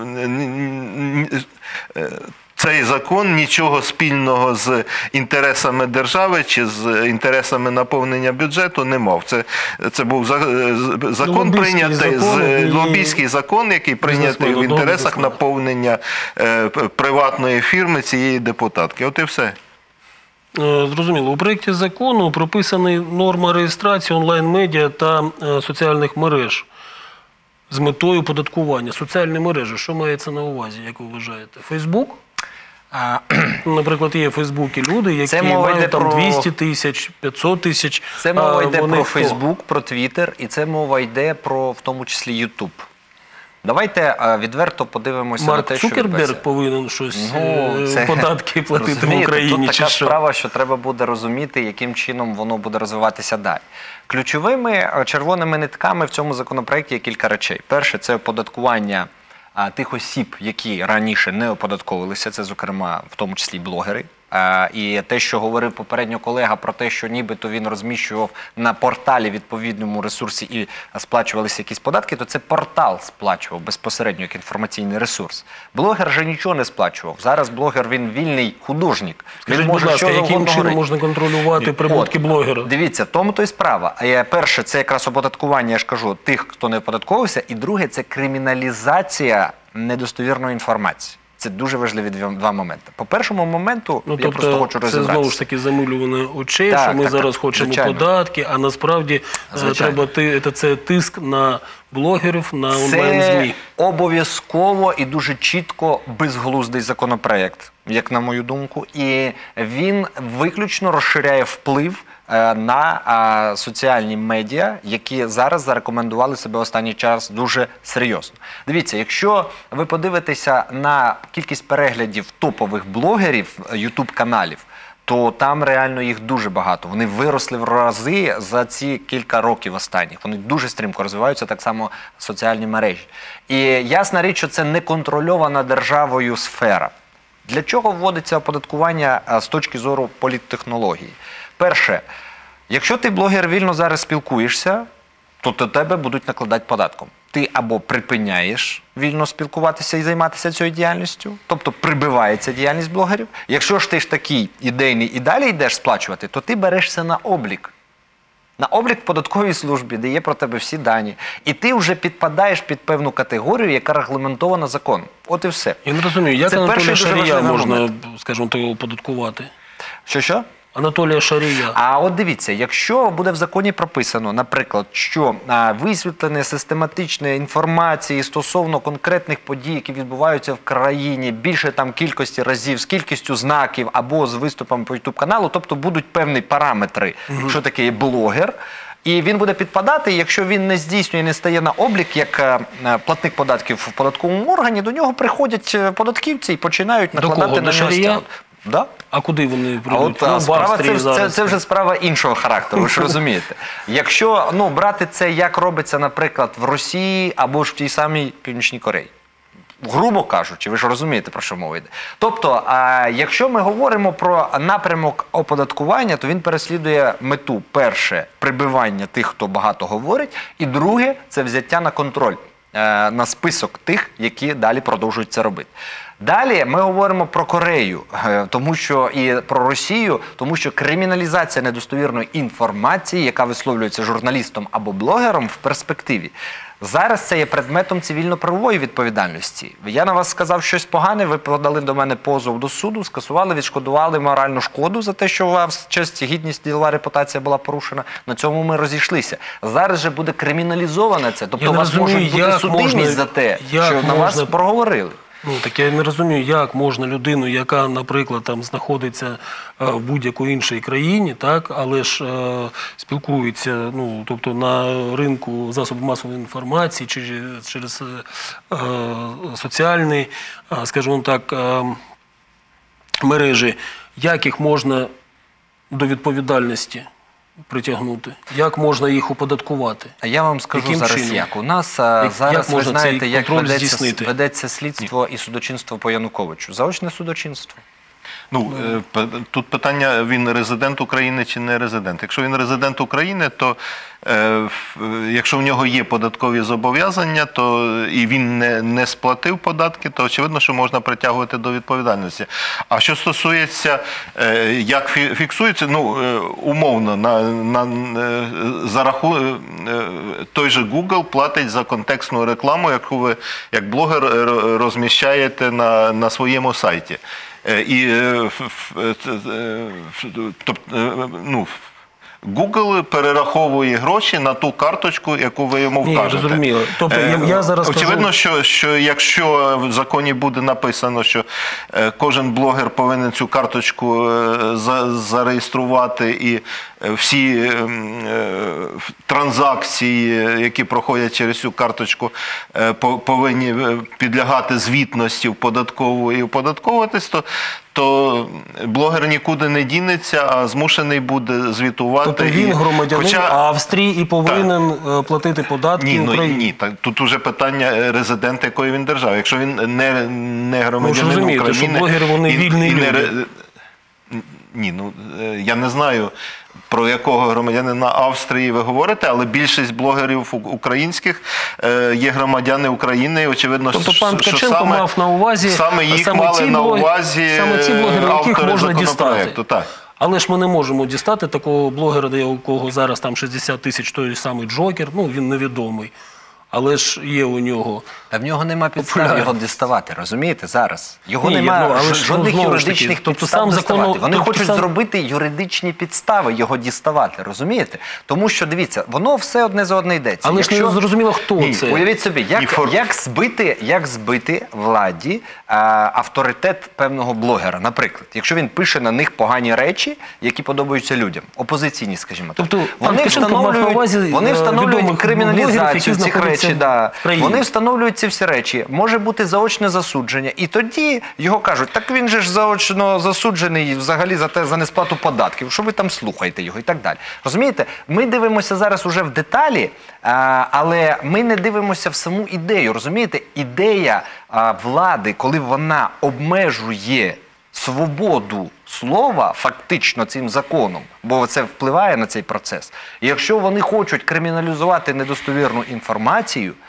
цей закон нічого спільного з інтересами держави чи з інтересами наповнення бюджету не мав. Це, це був закон лобійський прийнятий, закон, з, і... лобійський закон, який прийнятий в інтересах наповнення е, приватної фірми цієї депутатки. От і все. Зрозуміло. У проєкті закону прописані норма реєстрації онлайн-медіа та соціальних мереж з метою оподаткування. Соціальні мережі, що мається на увазі, як ви вважаєте? Фейсбук? А... Наприклад, є в Фейсбуці люди, які мають там про... двісті тисяч, п'ятсот тисяч. Це мова йде про Фейсбук, про Твіттер, і це мова йде про, в тому числі, Ютуб. Давайте відверто подивимося Марк на те, що Цукерберг відбувається. повинен щось, ну, це... податки платити в Україні. Тут чи така що? справа, що треба буде розуміти, яким чином воно буде розвиватися далі. Ключовими червоними нитками в цьому законопроекті є кілька речей. Перше – це оподаткування а, тих осіб, які раніше не оподатковувалися, це, зокрема, в тому числі блогери. А, і те, що говорив попередньо колега про те, що нібито він розміщував на порталі відповідному ресурсі і сплачувалися якісь податки, то це портал сплачував безпосередньо як інформаційний ресурс. Блогер же нічого не сплачував. Зараз блогер, він вільний художник. Скажіть, будь ласка, яким чином можна контролювати прибутки От, блогера? Дивіться, тому то і справа. Перше, це якраз оподаткування, я ж кажу, тих, хто не оподатковувався. І друге, це криміналізація недостовірної інформації. Це дуже важливі два моменти. По першому моменту, ну, я тобто, просто хочу розібратися. Це знову ж таки замилювання очей, так, що ми так, зараз так, хочемо звичайно. податки, а насправді звичайно. треба це тиск на блогерів, на онлайн-ЗМІ. Це обов'язково і дуже чітко безглуздий законопроект, як на мою думку. І він виключно розширяє вплив на соціальні медіа, які зараз зарекомендували себе останній час дуже серйозно. Дивіться, якщо ви подивитеся на кількість переглядів топових блогерів ютуб-каналів, то там реально їх дуже багато. Вони виросли в рази за ці кілька років останніх. Вони дуже стрімко розвиваються, так само соціальні мережі. І ясна річ, що це неконтрольована державою сфера. Для чого вводиться оподаткування з точки зору політтехнології? Перше, якщо ти, блогер, вільно зараз спілкуєшся, то до тебе будуть накладати податком. Ти або припиняєш вільно спілкуватися і займатися цією діяльністю, тобто прибивається діяльність блогерів. Якщо ж ти ж такий ідейний і далі йдеш сплачувати, то ти берешся на облік. на облік в податковій службі, де є про тебе всі дані, і ти вже підпадаєш під певну категорію, яка регламентована законом. От і все. Я не розумію, як Анатолія Шарія можна, скажімо так, оподаткувати? Що-що? Анатолія Шарія. А от дивіться, якщо буде в законі прописано, наприклад, що а, висвітлення систематичної інформації стосовно конкретних подій, які відбуваються в країні, більше там кількості разів, з кількістю знаків або з виступами по ютуб-каналу, тобто будуть певні параметри, угу. що таке є блогер, і він буде підпадати, якщо він не здійснює, не стає на облік як а, платник податків в податковому органі, до нього приходять податківці і починають накладати на нього стягнути. Да? А куди вони прийдуть? А от, ну, справа, це, це, це вже справа іншого характеру, ви ж розумієте. Якщо ну, брати це, як робиться, наприклад, в Росії або ж в тій самій Північній Кореї, грубо кажучи, ви ж розумієте, про що мова йде. Тобто, а, якщо ми говоримо про напрямок оподаткування, то він переслідує мету, перше, прибивання тих, хто багато говорить, і друге, це взяття на контроль, е, на список тих, які далі продовжують це робити. Далі ми говоримо про Корею, тому що і про Росію, тому що криміналізація недостовірної інформації, яка висловлюється журналістом або блогером в перспективі, зараз це є предметом цивільно-правової відповідальності. Я на вас сказав щось погане, ви подали до мене позов до суду, скасували, відшкодували моральну шкоду за те, що у вас честь, гідність, ділова репутація була порушена. На цьому ми розійшлися. Зараз же буде криміналізоване це, тобто у вас можуть бути судимість за те, що на вас проговорили. Ну, так я не розумію, як можна людину, яка, наприклад, там знаходиться е, в будь-якій іншій країні, так, але ж е, спілкується, ну, тобто на ринку засобів масової інформації чи через е, соціальні, е, скажімо так, е, мережі, як їх можна до відповідальності притягнути? Як можна їх оподаткувати? А я вам скажу Яким зараз чином? як. У нас як, зараз, як ви знаєте, як ведеться, ведеться слідство і судочинство по Януковичу. Заочне судочинство. Ну, тут питання, він резидент України чи не резидент. Якщо він резидент України, то е, якщо в нього є податкові зобов'язання, то і він не, не сплатив податки, то очевидно, що можна притягувати до відповідальності. А що стосується, е, як фіксується, ну, умовно, на, на, за раху, е, той же Google платить за контекстну рекламу, яку ви, як блогер, розміщаєте на, на своєму сайті. І, тобто, ну, Google перераховує гроші на ту карточку, яку ви йому вкажете. Ні, розуміло. Тобто, я зараз очевидно, кажу... що, що якщо в законі буде написано, що кожен блогер повинен цю карточку за, зареєструвати і всі транзакції, які проходять через цю карточку, повинні підлягати звітності в податкову і оподатковуватись, то то блогер нікуди не дінеться, а змушений буде звітувати. Тобто він громадянин Хоча... Австрії і повинен так. платити податки ні, в Україні? Ну, ні, так, тут уже питання резидента, якої він держави. Якщо він не, не громадянин ну, України... розумієте, що блогери, вони і, вільні і люди. Не, ні, ну, я не знаю, про якого громадянина Австрії ви говорите, але більшість блогерів українських є громадяни України. Очевидно, тобто пан що Ткаченко саме, мав на увазі, саме їх саме мали на увазі саме ці блогери, яких можна дістати. Так. Але ж ми не можемо дістати такого блогера, у кого зараз там шістдесят тисяч, той самий Джокер, ну він невідомий. Але ж є у нього... Та в нього нема підстав його діставати, розумієте, зараз? Його Ні, немає ну, але жодних ну, юридичних таки, підстав сам діставати. Закону, Вони хочуть сам... зробити юридичні підстави його діставати, розумієте? Тому що, дивіться, воно все одне за одне йдеться. Але Якщо... ж не зрозуміло, хто Ні, це. Уявіть собі, як, фор... як, збити, як збити владі а, авторитет певного блогера, наприклад. Якщо він пише на них погані речі, які подобаються людям, опозиційні, скажімо так. Тобто, вони встановлюють, вони встановлюють криміналізацію цих речей. Да. Вони встановлюють ці всі речі. Може бути заочне засудження. І тоді його кажуть, так він же ж заочно засуджений взагалі за те, за несплату податків. Що ви там слухаєте його і так далі. Розумієте? Ми дивимося зараз уже в деталі, але ми не дивимося в саму ідею. Розумієте? Ідея влади, коли вона обмежує свободу слова фактично цим законом, бо це впливає на цей процес. І якщо вони хочуть криміналізувати недостовірну інформацію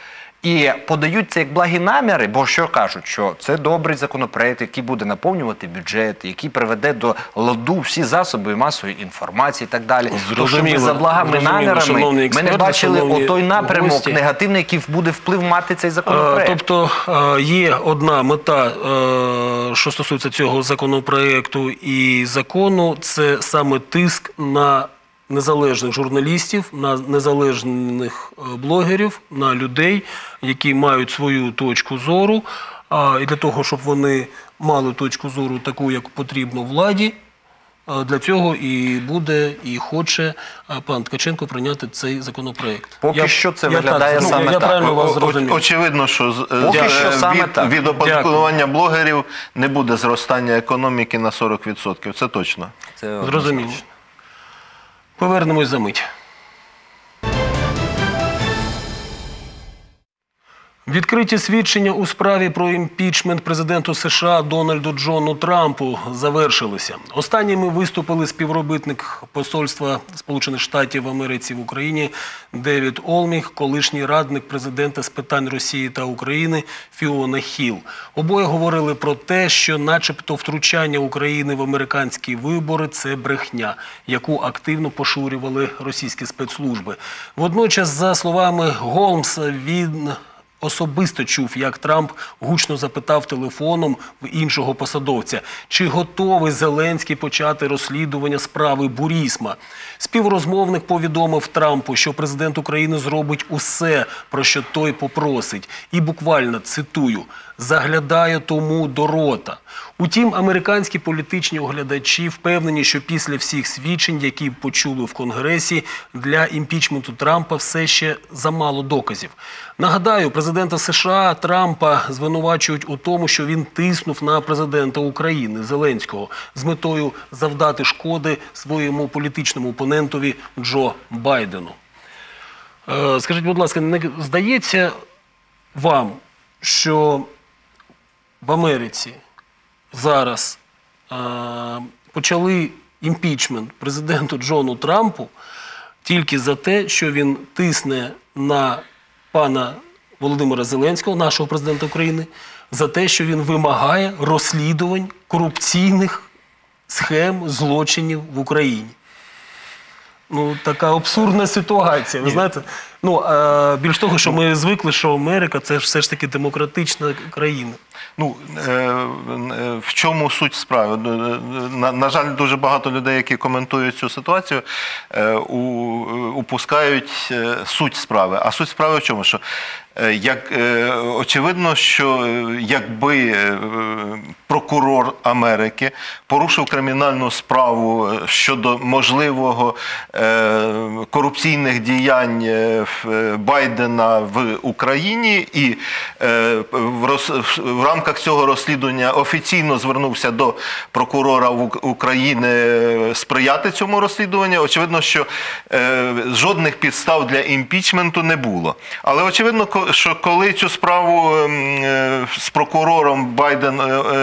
І подають це як благі наміри, бо що кажуть, що це добрий законопроект, який буде наповнювати бюджет, який приведе до ладу всі засоби масової інформації і так далі. Тому за благими намірами ми не бачили отой напрямок гості. негативний, який буде вплив мати цей законопроект. Тобто є одна мета, що стосується цього законопроекту і закону, це саме тиск на незалежних журналістів, на незалежних блогерів, на людей, які мають свою точку зору. І для того, щоб вони мали точку зору таку, як потрібно владі, для цього і буде, і хоче пан Ткаченко прийняти цей законопроект. Поки я, що це я виглядає так, саме ну, я так. правильно вас зрозумів. Очевидно, що, Поки що саме від, так. від оподаткування блогерів не буде зростання економіки на сорок відсотків. Це точно. Це зрозуміло. Повернемось за мить. Відкриті свідчення у справі про імпічмент президенту США Дональду Джону Трампу завершилися. Останніми виступили співробітник посольства Сполучених Штатів Америки в Україні Девід Олміг, колишній радник президента з питань Росії та України Фіона Хіл. Обоє говорили про те, що начебто втручання України в американські вибори – це брехня, яку активно поширювали російські спецслужби. Водночас, за словами Голмса, він особисто чув, як Трамп гучно запитав телефоном в іншого посадовця, чи готовий Зеленський почати розслідування справи Бурісма. Співрозмовник повідомив Трампу, що президент України зробить усе, про що той попросить. І буквально, цитую, «заглядає тому до рота». Утім, американські політичні оглядачі впевнені, що після всіх свідчень, які почули в Конгресі, для імпічменту Трампа все ще замало доказів. Нагадаю, президента США Трампа звинувачують у тому, що він тиснув на президента України Зеленського з метою завдати шкоди своєму політичному опонентові Джо Байдену. Скажіть, будь ласка, не здається вам, що в Америці зараз е, почали імпічмент президенту Джону Трампу тільки за те, що він тисне на пана Володимира Зеленського, нашого президента України, за те, що він вимагає розслідувань корупційних схем, злочинів в Україні? Ну, така абсурдна ситуація, ви Ні. знаєте. Ну, а більш того, що ми звикли, що Америка – це все ж таки демократична країна. Ну, в чому суть справи? На, на жаль, дуже багато людей, які коментують цю ситуацію, упускають суть справи. А суть справи в чому? Що як, очевидно, що якби прокурор Америки порушив кримінальну справу щодо можливого корупційних діянь Байдена в Україні і в, роз, в рамках цього розслідування офіційно звернувся до прокурора України сприяти цьому розслідуванню, очевидно, що жодних підстав для імпічменту не було. Але очевидно, що коли цю справу з прокурором Байден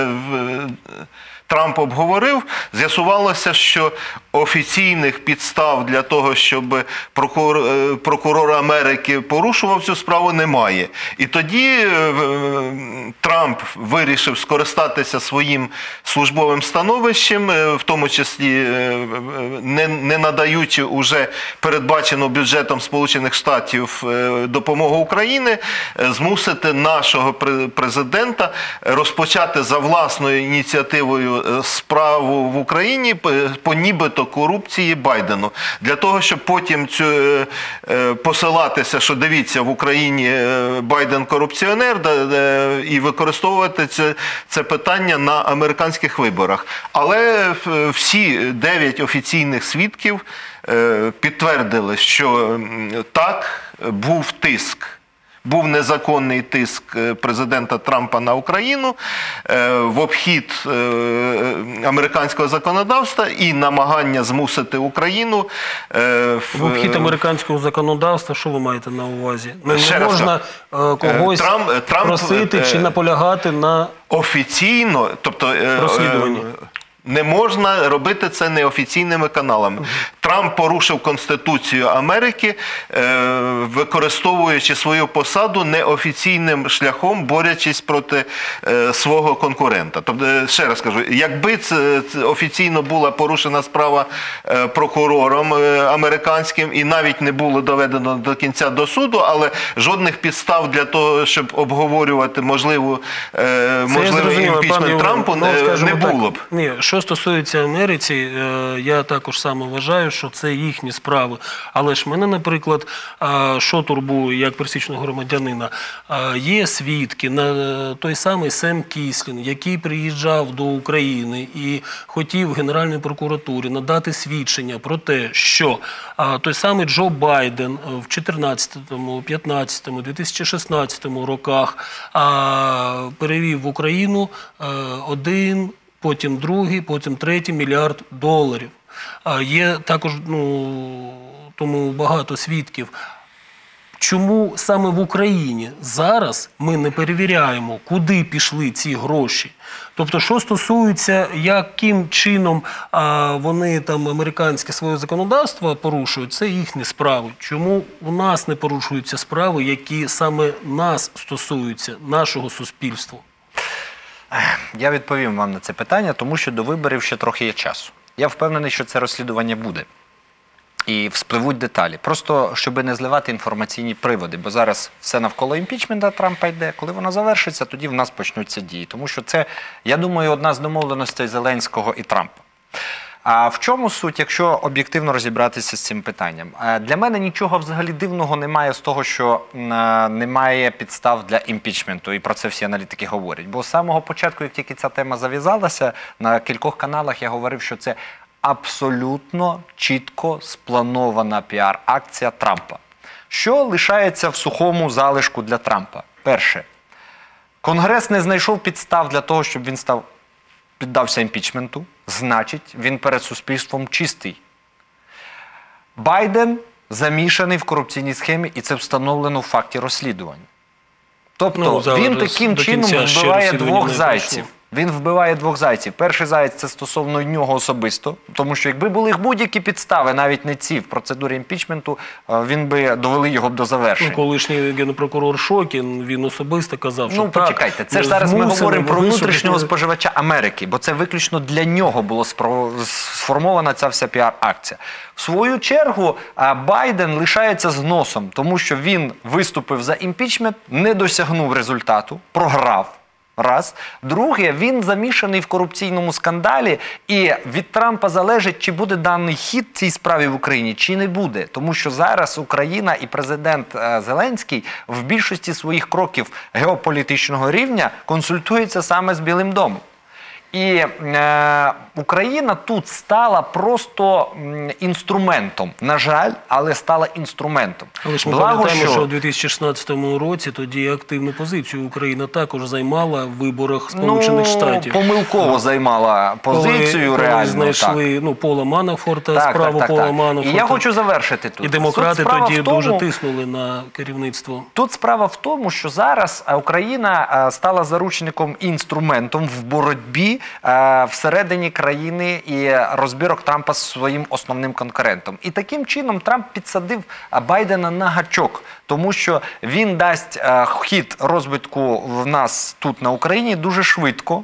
Трамп обговорив, з'ясувалося, що офіційних підстав для того, щоб прокурор, прокурор Америки порушував цю справу, немає. І тоді Трамп вирішив скористатися своїм службовим становищем, в тому числі не, не надаючи уже передбачену бюджетом Сполучених Штатів допомогу Україні, змусити нашого президента розпочати за власною ініціативою справу в Україні по нібито корупції Байдену. Для того, щоб потім цю, посилатися, що дивіться, в Україні Байден корупціонер, і використовувати це, це питання на американських виборах. Але всі дев'ять офіційних свідків підтвердили, що так, був тиск. Був незаконний тиск президента Трампа на Україну в обхід американського законодавства і намагання змусити Україну... В обхід американського законодавства, що ви маєте на увазі? Не, не можна когось Трамп, Трамп, просити чи наполягати на офіційно, тобто... розслідуванні. Не можна робити це неофіційними каналами. Трамп порушив Конституцію Америки, використовуючи свою посаду неофіційним шляхом, борючись проти свого конкурента. Тобто, ще раз кажу, якби це офіційно була порушена справа прокурором американським і навіть не було доведено до кінця до суду, але жодних підстав для того, щоб обговорювати можливу, можливий імпічмент Трампу, ну, не було б. Ні, що стосується Америці, я також саме вважаю, що це їхні справи. Але ж мене, наприклад, що турбує як пересічного громадянина, є свідки, на той самий Сем Кіслін, який приїжджав до України і хотів Генеральній прокуратурі надати свідчення про те, що той самий Джо Байден в чотирнадцятому, п'ятнадцятому, дві тисячі шістнадцятому роках перевів в Україну один, потім другий, потім третій мільярд доларів. Є також, ну, тому багато свідків. Чому саме в Україні зараз ми не перевіряємо, куди пішли ці гроші? Тобто, що стосується, яким чином а, вони там американське своє законодавство порушують, це їхні справи. Чому у нас не порушуються справи, які саме нас стосуються, нашого суспільства? Я відповім вам на це питання, тому що до виборів ще трохи є часу. Я впевнений, що це розслідування буде. І вспливуть деталі. Просто, щоб не зливати інформаційні приводи. Бо зараз все навколо імпічмента Трампа йде. Коли воно завершиться, тоді в нас почнуться дії. Тому що це, я думаю, одна з домовленостей Зеленського і Трампа. А в чому суть, якщо об'єктивно розібратися з цим питанням? Для мене нічого взагалі дивного немає з того, що немає підстав для імпічменту. І про це всі аналітики говорять. Бо з самого початку, як тільки ця тема зав'язалася, на кількох каналах я говорив, що це абсолютно чітко спланована піар-акція Трампа. Що лишається в сухому залишку для Трампа? Перше. Конгрес не знайшов підстав для того, щоб він став, піддався імпічменту. Значить, він перед суспільством чистий. Байден замішаний в корупційній схемі, і це встановлено в факті розслідування. Тобто, ну, він таким чином вбиває двох зайців. Він вбиває двох зайців. Перший заяць – це стосовно нього особисто, тому що якби були будь-які підстави, навіть не ці, в процедурі імпічменту, він би довели його б до завершення. Ну, колишній генпрокурор Шокін, він особисто казав, що ну, так... Ну, почекайте, це ж зараз ми говоримо про внутрішнього споживача Америки, бо це виключно для нього була сформована ця вся піар-акція. В свою чергу, Байден лишається з носом, тому що він виступив за імпічмент, не досягнув результату, програв. Раз. Друге, він замішаний в корупційному скандалі, і від Трампа залежить, чи буде даний хід цій справі в Україні, чи не буде. Тому що зараз Україна і президент Зеленський в більшості своїх кроків геополітичного рівня консультується саме з Білим домом. І е, Україна тут стала просто м, інструментом. На жаль, але стала інструментом. Але ж ми пам'ятаємо, що... що у дві тисячі шістнадцятому році тоді активну позицію Україна також займала в виборах Сполучених ну, Штатів. Помилково ну, займала позицію, коли, реально. Коли знайшли так. ну, Пола Манафорта, так, справу так, так, Пола так. Манафорта. І я хочу завершити тут. І демократи тоді тому, дуже тиснули на керівництво. Тут справа в тому, що зараз Україна стала заручником і інструментом в боротьбі всередині країни і розбірок Трампа з своїм основним конкурентом. І таким чином Трамп підсадив Байдена на гачок, тому що він дасть хід розвитку в нас тут на Україні дуже швидко,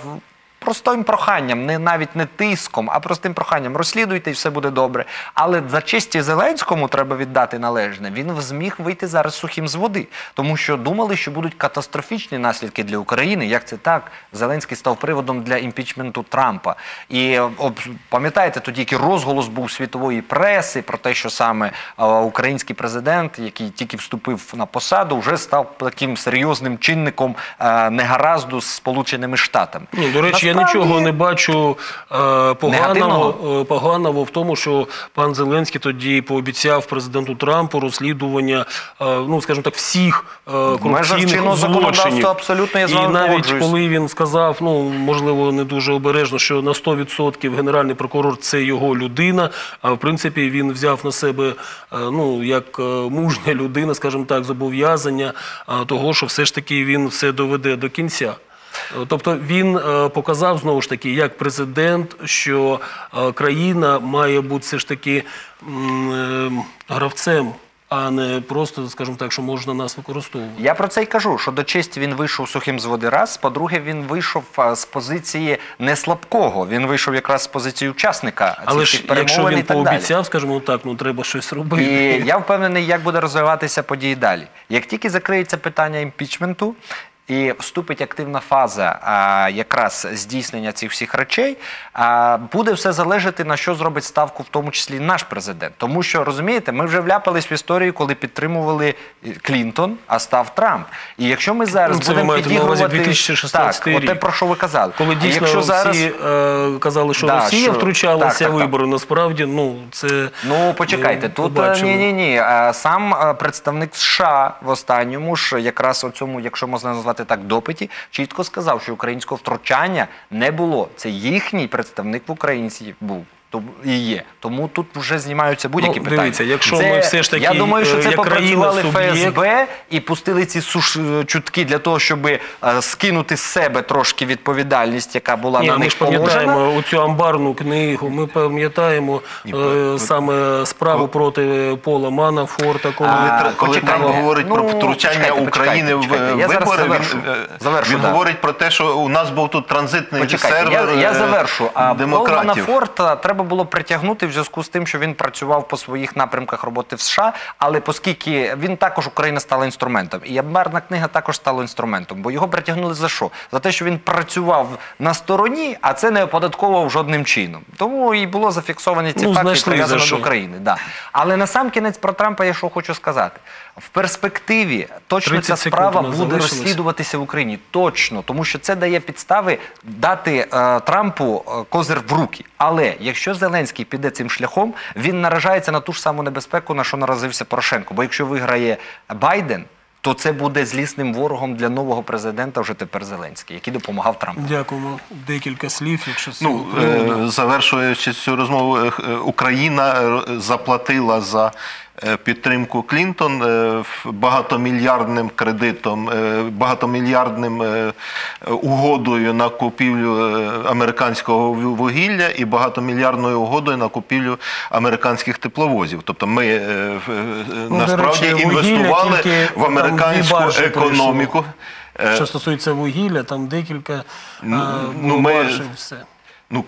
простим проханням, не навіть не тиском, а простим проханням. Розслідуйте і все буде добре. Але за честі Зеленському треба віддати належне. Він зміг вийти зараз сухим з води. Тому що думали, що будуть катастрофічні наслідки для України. Як це так? Зеленський став приводом для імпічменту Трампа. І пам'ятаєте, тоді який розголос був світової преси про те, що саме український президент, який тільки вступив на посаду, вже став таким серйозним чинником негаразду з Сполученими Штатами. Ну, до речі, я нічого не бачу е, поганого, е, поганого в тому, що пан Зеленський тоді пообіцяв президенту Трампу розслідування, е, ну, скажімо так, всіх е, корупційних злочинів. Абсолютно, я з вами І навіть погоджуюсь. коли він сказав, ну, можливо, не дуже обережно, що на сто відсотків генеральний прокурор – це його людина, а в принципі він взяв на себе, е, ну, як мужня людина, скажімо так, зобов'язання е, того, що все ж таки він все доведе до кінця. Тобто він показав, знову ж таки, як президент, що країна має бути все ж таки гравцем, а не просто, скажімо так, що можна нас використовувати. Я про це й кажу, що до честі він вийшов сухим з води раз, по-друге, він вийшов з позиції не слабкого, він вийшов якраз з позиції учасника Але цих ж перемовин якщо він і так пообіцяв, далі. скажімо так, ну треба щось робити. І я впевнений, як буде розвиватися події далі. Як тільки закриється питання імпічменту, і вступить активна фаза а, якраз здійснення цих всіх речей, а, буде все залежати, на що зробить ставку, в тому числі наш президент. Тому що, розумієте, ми вже вляпались в історію, коли підтримували Клінтон, а став Трамп. І якщо ми зараз ну, це будемо підігрувати... дві тисячі шістнадцятий так, рік. оте, про що ви казали. Коли дійсно всі зараз... е, казали, що да, Росія що... втручалася так, в так, вибори, так. насправді, ну, це... Ну, почекайте, тут ні-ні-ні. Сам представник США в останньому ж, якраз у цьому, якщо можна назвати так, допиті, чітко сказав, що українського втручання не було. Це їхній представник в Україні був. І є. Тому тут вже знімаються будь-які ну, питання. Дивіться, якщо це, ми все ж таки, я думаю, що це як попрацювали країна, Ф С Б і пустили ці суш... чутки для того, щоб е, скинути з себе трошки відповідальність, яка була Ні, на ми них ж положена. пам'ятаємо оцю амбарну книгу, ми пам'ятаємо е, саме справу проти Пола Манафорта. Коли, а, коли Трамп говорить ну, про втручання почекайте, України почекайте, в почекайте. вибори, завершу. він, завершу, він да. говорить про те, що у нас був тут транзитний Почекайте, сервер я, я завершу. А Пол демократів. Манафорта треба було притягнути в зв'язку з тим, що він працював по своїх напрямках роботи в США, але оскільки він також, Україна стала інструментом. І амбарна книга також стала інструментом, бо його притягнули за що? За те, що він працював на стороні, а це не оподатковував жодним чином. Тому і було зафіксовані ці ну, факти, прив'язані до що. України. Да. Але насамкінець про Трампа я що хочу сказати. В перспективі точно ця справа буде залишилось. розслідуватися в Україні. Точно, тому що це дає підстави дати е, Трампу е, козир в руки. Але якщо Зеленський піде цим шляхом, він наражається на ту ж саму небезпеку, на що наразився Порошенко. Бо якщо виграє Байден, то це буде злісним ворогом для нового президента, вже тепер Зеленський, який допомагав Трампу. Дякуємо. Декілька слів, якщо ну, е, завершуючи цю розмову, Україна заплатила за підтримку Клінтон багатомільярдним кредитом, багатомільярдним угодою на купівлю американського вугілля і багатомільярдною угодою на купівлю американських тепловозів. Тобто ми ну, насправді речі, інвестували в американську економіку. Прийшло. Що стосується вугілля, там декілька ну, ну, ми, баржів, все. Ну,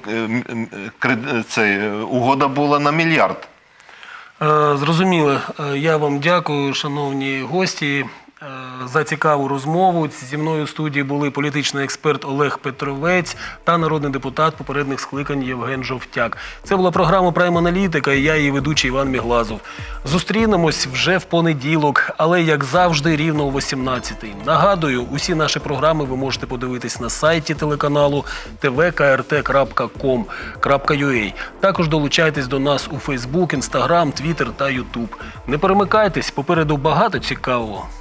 це, угода була на мільярд. Зрозуміло. Я вам дякую, шановні гості, за цікаву розмову. Зі мною в студії були політичний експерт Олег Петровець та народний депутат попередніх скликань Євген Жовтяк. Це була програма «Прайм Аналітика» і я, її ведучий Іван Міглазов. Зустрінемось вже в понеділок, але, як завжди, рівно о вісімнадцятій. Нагадую, усі наші програми ви можете подивитись на сайті телеканалу те ве ка ер те крапка ком крапка ю а. Також долучайтесь до нас у Фейсбук, Інстаграм, Твіттер та Ютуб. Не перемикайтесь, попереду багато цікавого.